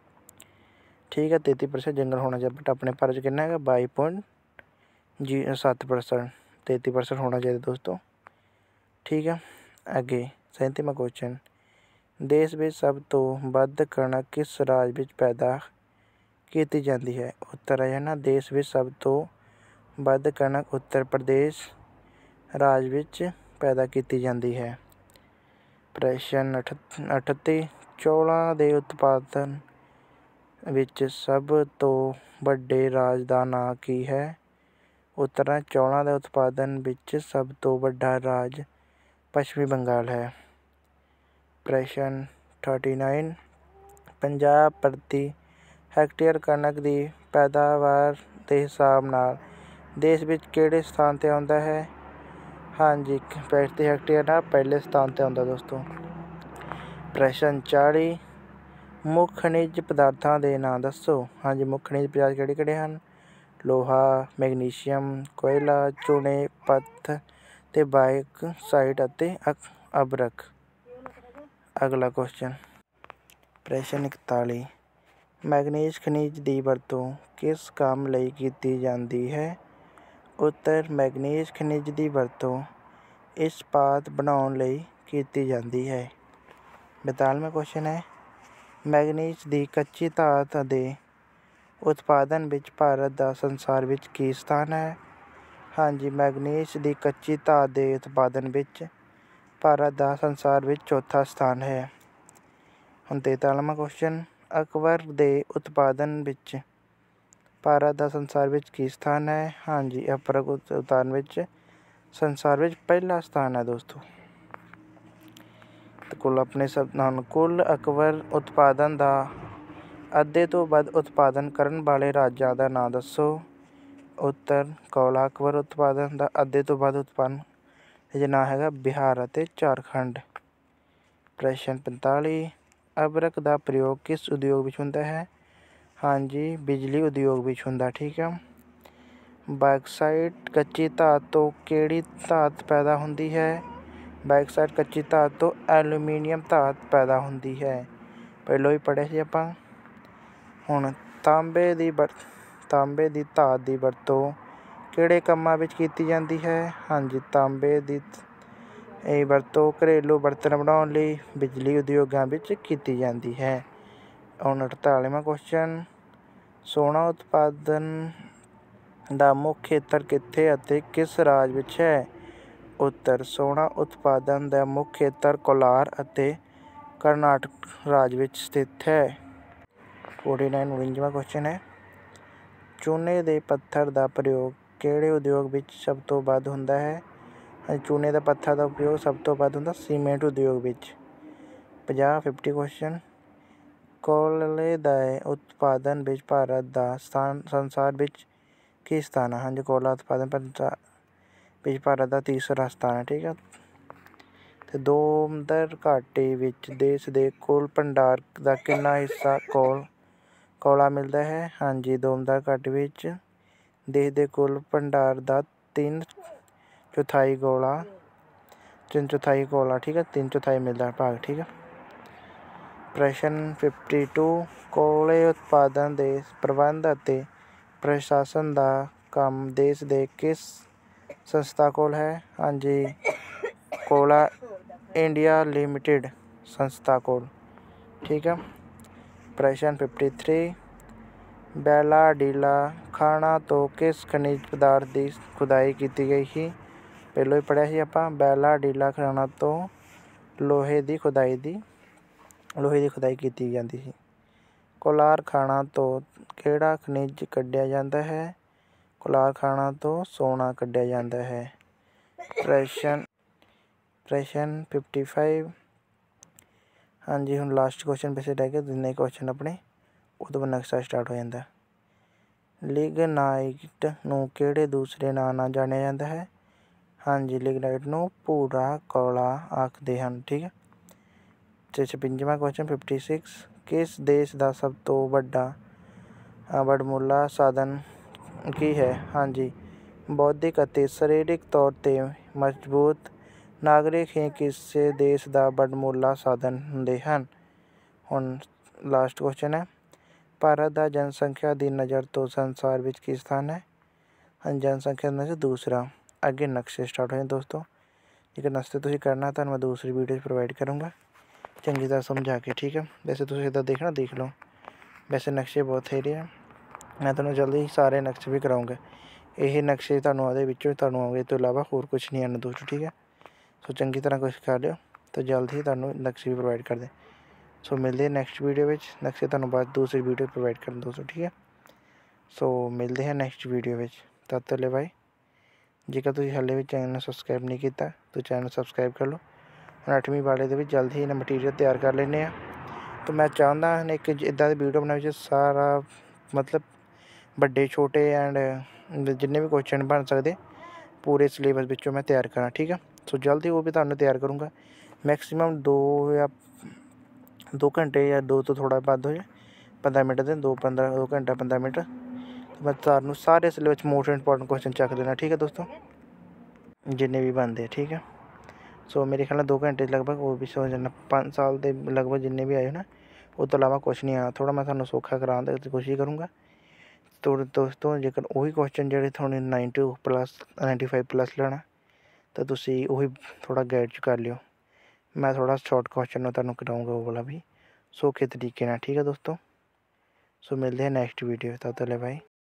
ਠੀਕ ਹੈ, ਤੇਤੀ ਪ੍ਰਸੈਂਟ ਜੰਗਲ ਹੋਣਾ ਚਾਹੀਦਾ, ਬਟ ਆਪਣੇ ਭਾਰਤ 'ਚ ਕਿੰਨਾ ਹੈਗਾ? ਬਾਈ ਪੁਆਇੰਟ ਜੀ ਸੱਤ ਪਰਸੈਂਟ ਤੇਤੀ ਪਰਸੈਂਟ ਹੋਣਾ ਚਾਹੀਦਾ ਦੋਸਤੋ। ਠੀਕ ਹੈ, ਅੱਗੇ ਸੈਂਤੀਵਾਂ ਕੁਐਸਚਨ, ਦੇਸ਼ ਵਿੱਚ ਸਭ ਤੋਂ ਵੱਧ ਕਣਕ ਕਿਸ ਰਾਜ ਵਿੱਚ ਪੈਦਾ ਕੀਤੀ ਜਾਂਦੀ ਹੈ? ਉੱਤਰ ਹੈ ਨਾ, ਦੇਸ਼ ਵਿੱਚ ਸਭ ਤੋਂ ਵੱਧ ਕਣਕ ਉੱਤਰ ਪ੍ਰਦੇਸ਼ ਰਾਜ ਵਿੱਚ ਪੈਦਾ ਕੀਤੀ ਜਾਂਦੀ ਹੈ। ਪ੍ਰਸ਼ਨ ਅਠੱਤੀ ਚੌਲਾਂ ਦੇ ਉਤਪਾਦਨ ਵਿੱਚ ਸਭ ਤੋਂ ਵੱਡੇ ਰਾਜ ਦਾ ਨਾਂ ਕੀ ਹੈ? ਉੱਤਰ ਹੈ ਚੌਲਾਂ ਦੇ ਉਤਪਾਦਨ ਵਿੱਚ ਸਭ ਤੋਂ ਵੱਡਾ ਰਾਜ ਪੱਛਮੀ ਬੰਗਾਲ ਹੈ। ਪ੍ਰਸ਼ਨ ਉਨਤਾਲੀ ਪੰਜਾਬ ਪ੍ਰਤੀ ਹੈਕਟੇਅਰ ਕਣਕ ਦੀ ਪੈਦਾਵਾਰ ਦੇ ਹਿਸਾਬ ਨਾਲ ਦੇਸ਼ ਵਿੱਚ ਕਿਹੜੇ ਸਥਾਨ 'ਤੇ ਆਉਂਦਾ ਹੈ? ਹਾਂਜੀ ਪ੍ਰਤੀ ਹੈਕਟੇਅਰ ਨਾਲ ਪਹਿਲੇ ਸਥਾਨ 'ਤੇ ਆਉਂਦਾ ਦੋਸਤੋ। ਪ੍ਰਸ਼ਨ ਚਾਲੀ ਮੁੱਖ ਖਣਿਜ ਪਦਾਰਥਾਂ ਦੇ ਨਾਂ ਦੱਸੋ। ਹਾਂਜੀ ਮੁੱਖ ਖਣਿਜ ਪਦਾਰਥ ਕਿਹੜੇ ਕਿਹੜੇ ਹਨ? ਲੋਹਾ, ਮੈਗਨੀਸ਼ੀਅਮ, ਕੋਇਲਾ, ਚੂਨੇ, ਪੱਥਰ ਤੇ ਬਾਕਸਾਈਟ ਅਤੇ ਅਬਰਕ। ਅਗਲਾ ਕੁਐਸਚਨ ਪ੍ਰਸ਼ਨ ਇਕਤਾਲੀ ਮੈਗਨੀਜ਼ ਖਣਿਜ ਦੀ ਵਰਤੋਂ ਕਿਸ ਕੰਮ ਲਈ ਕੀਤੀ ਜਾਂਦੀ ਹੈ? ਉੱਤਰ ਮੈਗਨੀਜ਼ ਖਣਿਜ ਦੀ ਵਰਤੋਂ ਇਸਪਾਤ ਬਣਾਉਣ ਲਈ ਕੀਤੀ ਜਾਂਦੀ ਹੈ। ਬਤਾਲਵਾਂ ਕੁਐਸਚਨ ਹੈ ਮੈਗਨੀਜ਼ ਦੀ ਕੱਚੀ ਧਾਤ ਦੇ ਉਤਪਾਦਨ ਵਿੱਚ ਭਾਰਤ ਦਾ ਸੰਸਾਰ ਵਿੱਚ ਕੀ ਸਥਾਨ ਹੈ? ਹਾਂਜੀ ਮੈਗਨੀਜ਼ ਦੀ ਕੱਚੀ ਧਾਤ ਦੇ ਉਤਪਾਦਨ ਵਿੱਚ ਭਾਰਤ ਦਾ ਸੰਸਾਰ ਵਿੱਚ ਚੌਥਾ ਸਥਾਨ ਹੈ। ਹੁਣ ਤੇਤਾਲੀਵਾਂ ਕੁਐਸਚਨ ਅਕਬਰ ਦੇ ਉਤਪਾਦਨ ਵਿੱਚ ਭਾਰਤ ਦਾ ਸੰਸਾਰ ਵਿੱਚ ਕੀ ਸਥਾਨ ਹੈ? ਹਾਂਜੀ ਅਪਰਕ ਉਤਪਾਦਨ ਵਿੱਚ ਸੰਸਾਰ ਵਿੱਚ ਪਹਿਲਾ ਸਥਾਨ ਹੈ ਦੋਸਤੋ। ਕੁੱਲ ਆਪਣੇ ਸਭ ਕੁੱਲ ਅਕਬਰ ਉਤਪਾਦਨ ਦਾ ਅੱਧੇ ਤੋਂ ਵੱਧ ਉਤਪਾਦਨ ਕਰਨ ਵਾਲੇ ਰਾਜਾਂ ਦਾ ਨਾਂ ਦੱਸੋ। ਉੱਤਰ ਕੋਲਾ ਅਕਬਰ ਉਤਪਾਦਨ ਦਾ ਅੱਧੇ ਤੋਂ ਵੱਧ ਉਤਪਾਦਨ ਇਹਦਾ ਨਾਂ ਹੈਗਾ ਬਿਹਾਰ ਅਤੇ ਝਾਰਖੰਡ। ਪ੍ਰਸ਼ਨ ਪੰਤਾਲੀ ਅਬਰਕ ਦਾ ਪ੍ਰਯੋਗ ਕਿਸ ਉਦਯੋਗ ਵਿੱਚ ਹੁੰਦਾ ਹੈ? ਹਾਂਜੀ ਬਿਜਲੀ ਉਦਯੋਗ ਵਿੱਚ ਹੁੰਦਾ ਠੀਕ ਆ। ਬਾਕਸਾਈਟ ਕੱਚੀ ਧਾਤ ਤੋਂ ਕਿਹੜੀ ਧਾਤ ਪੈਦਾ ਹੁੰਦੀ ਹੈ? ਬਾਕਸਾਈਟ ਕੱਚੀ ਧਾਤ ਤੋਂ ਐਲੂਮੀਨੀਅਮ ਧਾਤ ਪੈਦਾ ਹੁੰਦੀ ਹੈ। ਪਹਿਲਾਂ ਹੀ ਪੜ੍ਹਿਆ ਸੀ ਆਪਾਂ। ਹੁਣ ਤਾਂਬੇ ਦੀ ਵਰ ਤਾਂਬੇ ਦੀ ਧਾਤ ਦੀ ਵਰਤੋਂ ਕਿਹੜੇ ਕੰਮਾਂ ਵਿੱਚ ਕੀਤੀ ਜਾਂਦੀ ਹੈ? ਹਾਂਜੀ ਤਾਂਬੇ ਦੀ ਇਹ ਵਰਤੋਂ ਘਰੇਲੂ ਬਰਤਨ ਬਣਾਉਣ ਲਈ ਬਿਜਲੀ ਉਦਯੋਗਾਂ ਵਿੱਚ ਕੀਤੀ ਜਾਂਦੀ ਹੈ। ਹੁਣ ਅਠਤਾਲੀਵਾਂ ਕੁਐਸਚਨ ਸੋਨਾ ਉਤਪਾਦਨ ਦਾ ਮੁੱਖ ਖੇਤਰ ਕਿੱਥੇ ਅਤੇ ਕਿਸ ਰਾਜ ਵਿੱਚ ਹੈ? ਉੱਤਰ ਸੋਨਾ ਉਤਪਾਦਨ ਦਾ ਮੁੱਖ ਖੇਤਰ ਕੋਲਾਰ ਅਤੇ ਕਰਨਾਟਕ ਰਾਜ ਵਿੱਚ ਸਥਿਤ ਹੈ। ਉਨਤਾਲੀ ਉਣੰਜਾਵਾਂ ਕੁਐਸਚਨ ਹੈ ਚੂਨੇ ਦੇ ਪੱਥਰ ਦਾ ਪ੍ਰਯੋਗ ਕਿਹੜੇ ਉਦਯੋਗ ਵਿੱਚ ਸਭ ਤੋਂ ਵੱਧ ਹੁੰਦਾ ਹੈ? ਚੂਨੇ ਦਾ ਪੱਥਰ ਦਾ ਉਪਯੋਗ ਸਭ ਤੋਂ ਵੱਧ ਹੁੰਦਾ ਸੀਮੈਂਟ ਉਦਯੋਗ ਵਿੱਚ। ਪੰਜਾਹ ਫਿਫਟੀ ਕੁਐਸਚਨ ਕੋਲੇ ਦੇ ਉਤਪਾਦਨ ਵਿੱਚ ਭਾਰਤ ਦਾ ਸਥਾਨ ਸੰਸਾਰ ਵਿੱਚ ਕੀ ਸਥਾਨ ਹੈ? ਹਾਂਜੀ ਕੋਲਾ ਉਤਪਾਦਨ ਵਿੱਚ ਭਾਰਤ ਦਾ ਤੀਸਰਾ ਸਥਾਨ ਹੈ ਠੀਕ ਹੈ। ਅਤੇ ਦੋਮਦਰ ਘਾਟੀ ਵਿੱਚ ਦੇਸ਼ ਦੇ ਕੁੱਲ ਭੰਡਾਰ ਦਾ ਕਿੰਨਾ ਹਿੱਸਾ ਕੋਲ ਕੋਲਾ ਮਿਲਦਾ ਹੈ? ਹਾਂਜੀ ਦੋਮਦਰ ਘਾਟੀ ਵਿੱਚ ਦੇਸ਼ ਦੇ ਕੁੱਲ ਭੰਡਾਰ ਦਾ ਤਿੰਨ ਚੌਥਾਈ ਕੋਲਾ ਤਿੰਨ ਚੌਥਾਈ ਕੋਲਾ ਠੀਕ ਹੈ ਤਿੰਨ ਚੌਥਾਈ ਮਿਲਦਾ ਭਾਗ ਠੀਕ ਹੈ। ਪ੍ਰਸ਼ਨ ਫਿਫਟੀ ਟੂ ਕੋਲੇ ਉਤਪਾਦਨ ਦੇ ਪ੍ਰਬੰਧ ਅਤੇ ਪ੍ਰਸ਼ਾਸਨ ਦਾ ਕੰਮ ਦੇਸ਼ ਦੇ ਕਿਸ ਸੰਸਥਾ ਕੋਲ ਹੈ? ਹਾਂਜੀ ਕੋਲਾ ਇੰਡੀਆ ਲਿਮਟਿਡ ਸੰਸਥਾ ਕੋਲ ਠੀਕ ਹੈ। ਪ੍ਰਸ਼ਨ ਫਿਫਟੀ ਥ੍ਰੀ ਬੈਲਾਡੀਲਾ ਖਾਣਾ ਤੋਂ ਕਿਸ ਖਣਿਜ ਪਦਾਰਥ ਦੀ ਖੁਦਾਈ ਕੀਤੀ ਗਈ ਸੀ? ਪਹਿਲਾਂ ਹੀ ਪੜ੍ਹਿਆ ਸੀ ਆਪਾਂ ਬੈਲਾਡੀਲਾ ਖਾਣਾ ਤੋਂ ਲੋਹੇ ਦੀ ਖੁਦਾਈ ਦੀ ਲੋਹੇ ਦੀ ਖੁਦਾਈ ਕੀਤੀ ਜਾਂਦੀ ਸੀ। ਕੋਲਾਰ ਖਾਣਾ ਤੋਂ ਕਿਹੜਾ ਖਣਿਜ ਕੱਢਿਆ ਜਾਂਦਾ ਹੈ? ਕੋਲਾਰ ਖਾਣਾ ਤੋਂ ਸੋਨਾ ਕੱਢਿਆ ਜਾਂਦਾ ਹੈ। ਪ੍ਰਸ਼ਨ ਪ੍ਰਸ਼ਨ ਫਿਫਟੀ ਫਾਈਵ ਹਾਂਜੀ ਹੁਣ ਲਾਸਟ ਕੁਐਸਚਨ ਵੈਸੇ ਰਹਿ ਗਏ ਜਿੰਨੇ ਕੁਐਸਚਨ ਆਪਣੇ ਉਹਦੇ ਬਾਅਦ ਨਕਸ਼ਾ ਸਟਾਰਟ ਹੋ ਜਾਂਦਾ। ਲਿਗਨਾਈਟ ਨੂੰ ਕਿਹੜੇ ਦੂਸਰੇ ਨਾਂ ਨਾਲ ਜਾਣਿਆ ਜਾਂਦਾ ਹੈ? ਹਾਂਜੀ ਲਿਗਨਾਈਟ ਨੂੰ ਭੂਰਾ ਕੋਲਾ ਆਖਦੇ ਹਨ ਠੀਕ ਹੈ। ਅਤੇ ਛਪੰਜਵਾਂ ਕੁਐਸਚਨ ਫਿਫਟੀ ਸਿਕਸ ਕਿਸ ਦੇਸ਼ ਦਾ ਸਭ ਤੋਂ ਵੱਡਾ ਵਡਮੁੱਲਾ ਸਾਧਨ ਕੀ ਹੈ? ਹਾਂਜੀ ਬੌਧਿਕ ਅਤੇ ਸਰੀਰਕ ਤੌਰ 'ਤੇ ਮਜ਼ਬੂਤ ਨਾਗਰਿਕ ਹੀ ਕਿਸੇ ਦੇਸ਼ ਦਾ ਵਡਮੁੱਲਾ ਸਾਧਨ ਹੁੰਦੇ ਹਨ। ਹੁਣ ਲਾਸਟ ਕੁਐਸਚਨ ਹੈ ਭਾਰਤ ਦਾ ਜਨਸੰਖਿਆ ਦੀ ਨਜ਼ਰ ਤੋਂ ਸੰਸਾਰ ਵਿੱਚ ਕੀ ਸਥਾਨ ਹੈ? ਜਨਸੰਖਿਆ ਦੀ ਨਜ਼ਰ ਦੂਸਰਾ। ਅੱਗੇ ਨਕਸ਼ੇ ਸਟਾਰਟ ਹੋ ਜਾਂਦੇ ਦੋਸਤੋ। ਜੇਕਰ ਨਕਸ਼ੇ ਤੁਸੀਂ ਕਰਨਾ ਤੁਹਾਨੂੰ ਮੈਂ ਦੂਸਰੀ ਵੀਡੀਓ 'ਚ ਪ੍ਰੋਵਾਈਡ ਕਰੂੰਗਾ ਚੰਗੀ ਤਰ੍ਹਾਂ ਸਮਝਾ ਕੇ ਠੀਕ ਹੈ। ਵੈਸੇ ਤੁਸੀਂ ਇੱਦਾਂ ਦੇਖਣਾ ਦੇਖ ਲਓ ਵੈਸੇ ਨਕਸ਼ੇ ਬਹੁਤ ਸਹੀ ਆ। ਮੈਂ ਤੁਹਾਨੂੰ ਜਲਦੀ ਹੀ ਸਾਰੇ ਨਕਸ਼ੇ ਵੀ ਕਰਾਊਂਗਾ। ਇਹ ਨਕਸ਼ੇ ਤੁਹਾਨੂੰ ਉਹਦੇ ਵਿੱਚੋਂ ਤੁਹਾਨੂੰ ਆਉਗੇ ਇਹ ਤੋਂ ਇਲਾਵਾ ਹੋਰ ਕੁਛ ਨਹੀਂ ਆਉਣਾ ਦੋਸਤੋ ਠੀਕ ਹੈ। ਸੋ ਚੰਗੀ ਤਰ੍ਹਾਂ ਕੋਸ਼ਿਸ਼ ਕਰ ਲਿਓ तो जल्द ही तुहानूं नैक्सट भी प्रोवाइड करदे। सो मिलते हैं नैक्सट वीडियो विच, नैक्सट तुहानूं बाद दूसरी वीडियो प्रोवाइड करन दोस्तों, ठीक है। सो मिलते हैं नैक्सट वीडियो विच, तद तक ले बाय। जेकर तुसीं हाले भी चैनल सबसक्राइब नहीं किया तो चैनल सबसक्राइब कर लो। ਹੁਣ अठवीं वाले ਦੇ ਵਿੱਚ जल्द ही ਇਹਨਾਂ मटीरियल तैयार कर लेने ਆ। तो मैं चाहता हाँ एक इदा की वीडियो बनाने सारा मतलब बड़े छोटे एंड जिन्ने भी क्वेश्चन बन सकते पूरे सिलेबस विचों मैं तैयार करा, ठीक है। सो जल्द ही वो भी तुहानूं तैयार करूँगा। मैक्सीमम दो या दो घंटे या दो तो थोड़ा बंद हो जाए पंद्रह मिनट दे दो पंद्रह दो घंटा पंद्रह मिनट तो मैं तुहानूं सारे सिलेबस मोस्ट इंपॉर्टेंट क्वेश्चन चक देना, ठीक है दोस्तों, जिन्ने भी बनते, ठीक है। सो मेरे ख्याल दो घंटे लगभग वो भी सो जाना। पाँच साल के लगभग जिन्ने भी आए ना उस तो अलावा कुछ नहीं आना। थोड़ा मैं तुहानूं सौखा कराने की कोशिश करूँगा। तो दोस्तों जेकर वही क्वेश्चन जो थोड़े ninety plus ninety five plus लेना तो तुसीं वही थोड़ा गाइड च कर लियो। मैं थोड़ा शॉर्ट क्वेश्चन तुहानूं कराऊँगा वो वाला भी सौखे तरीके नाल, ठीक है दोस्तों। सो मिलते हैं नैक्सट वीडियो, तद तक ले बाय।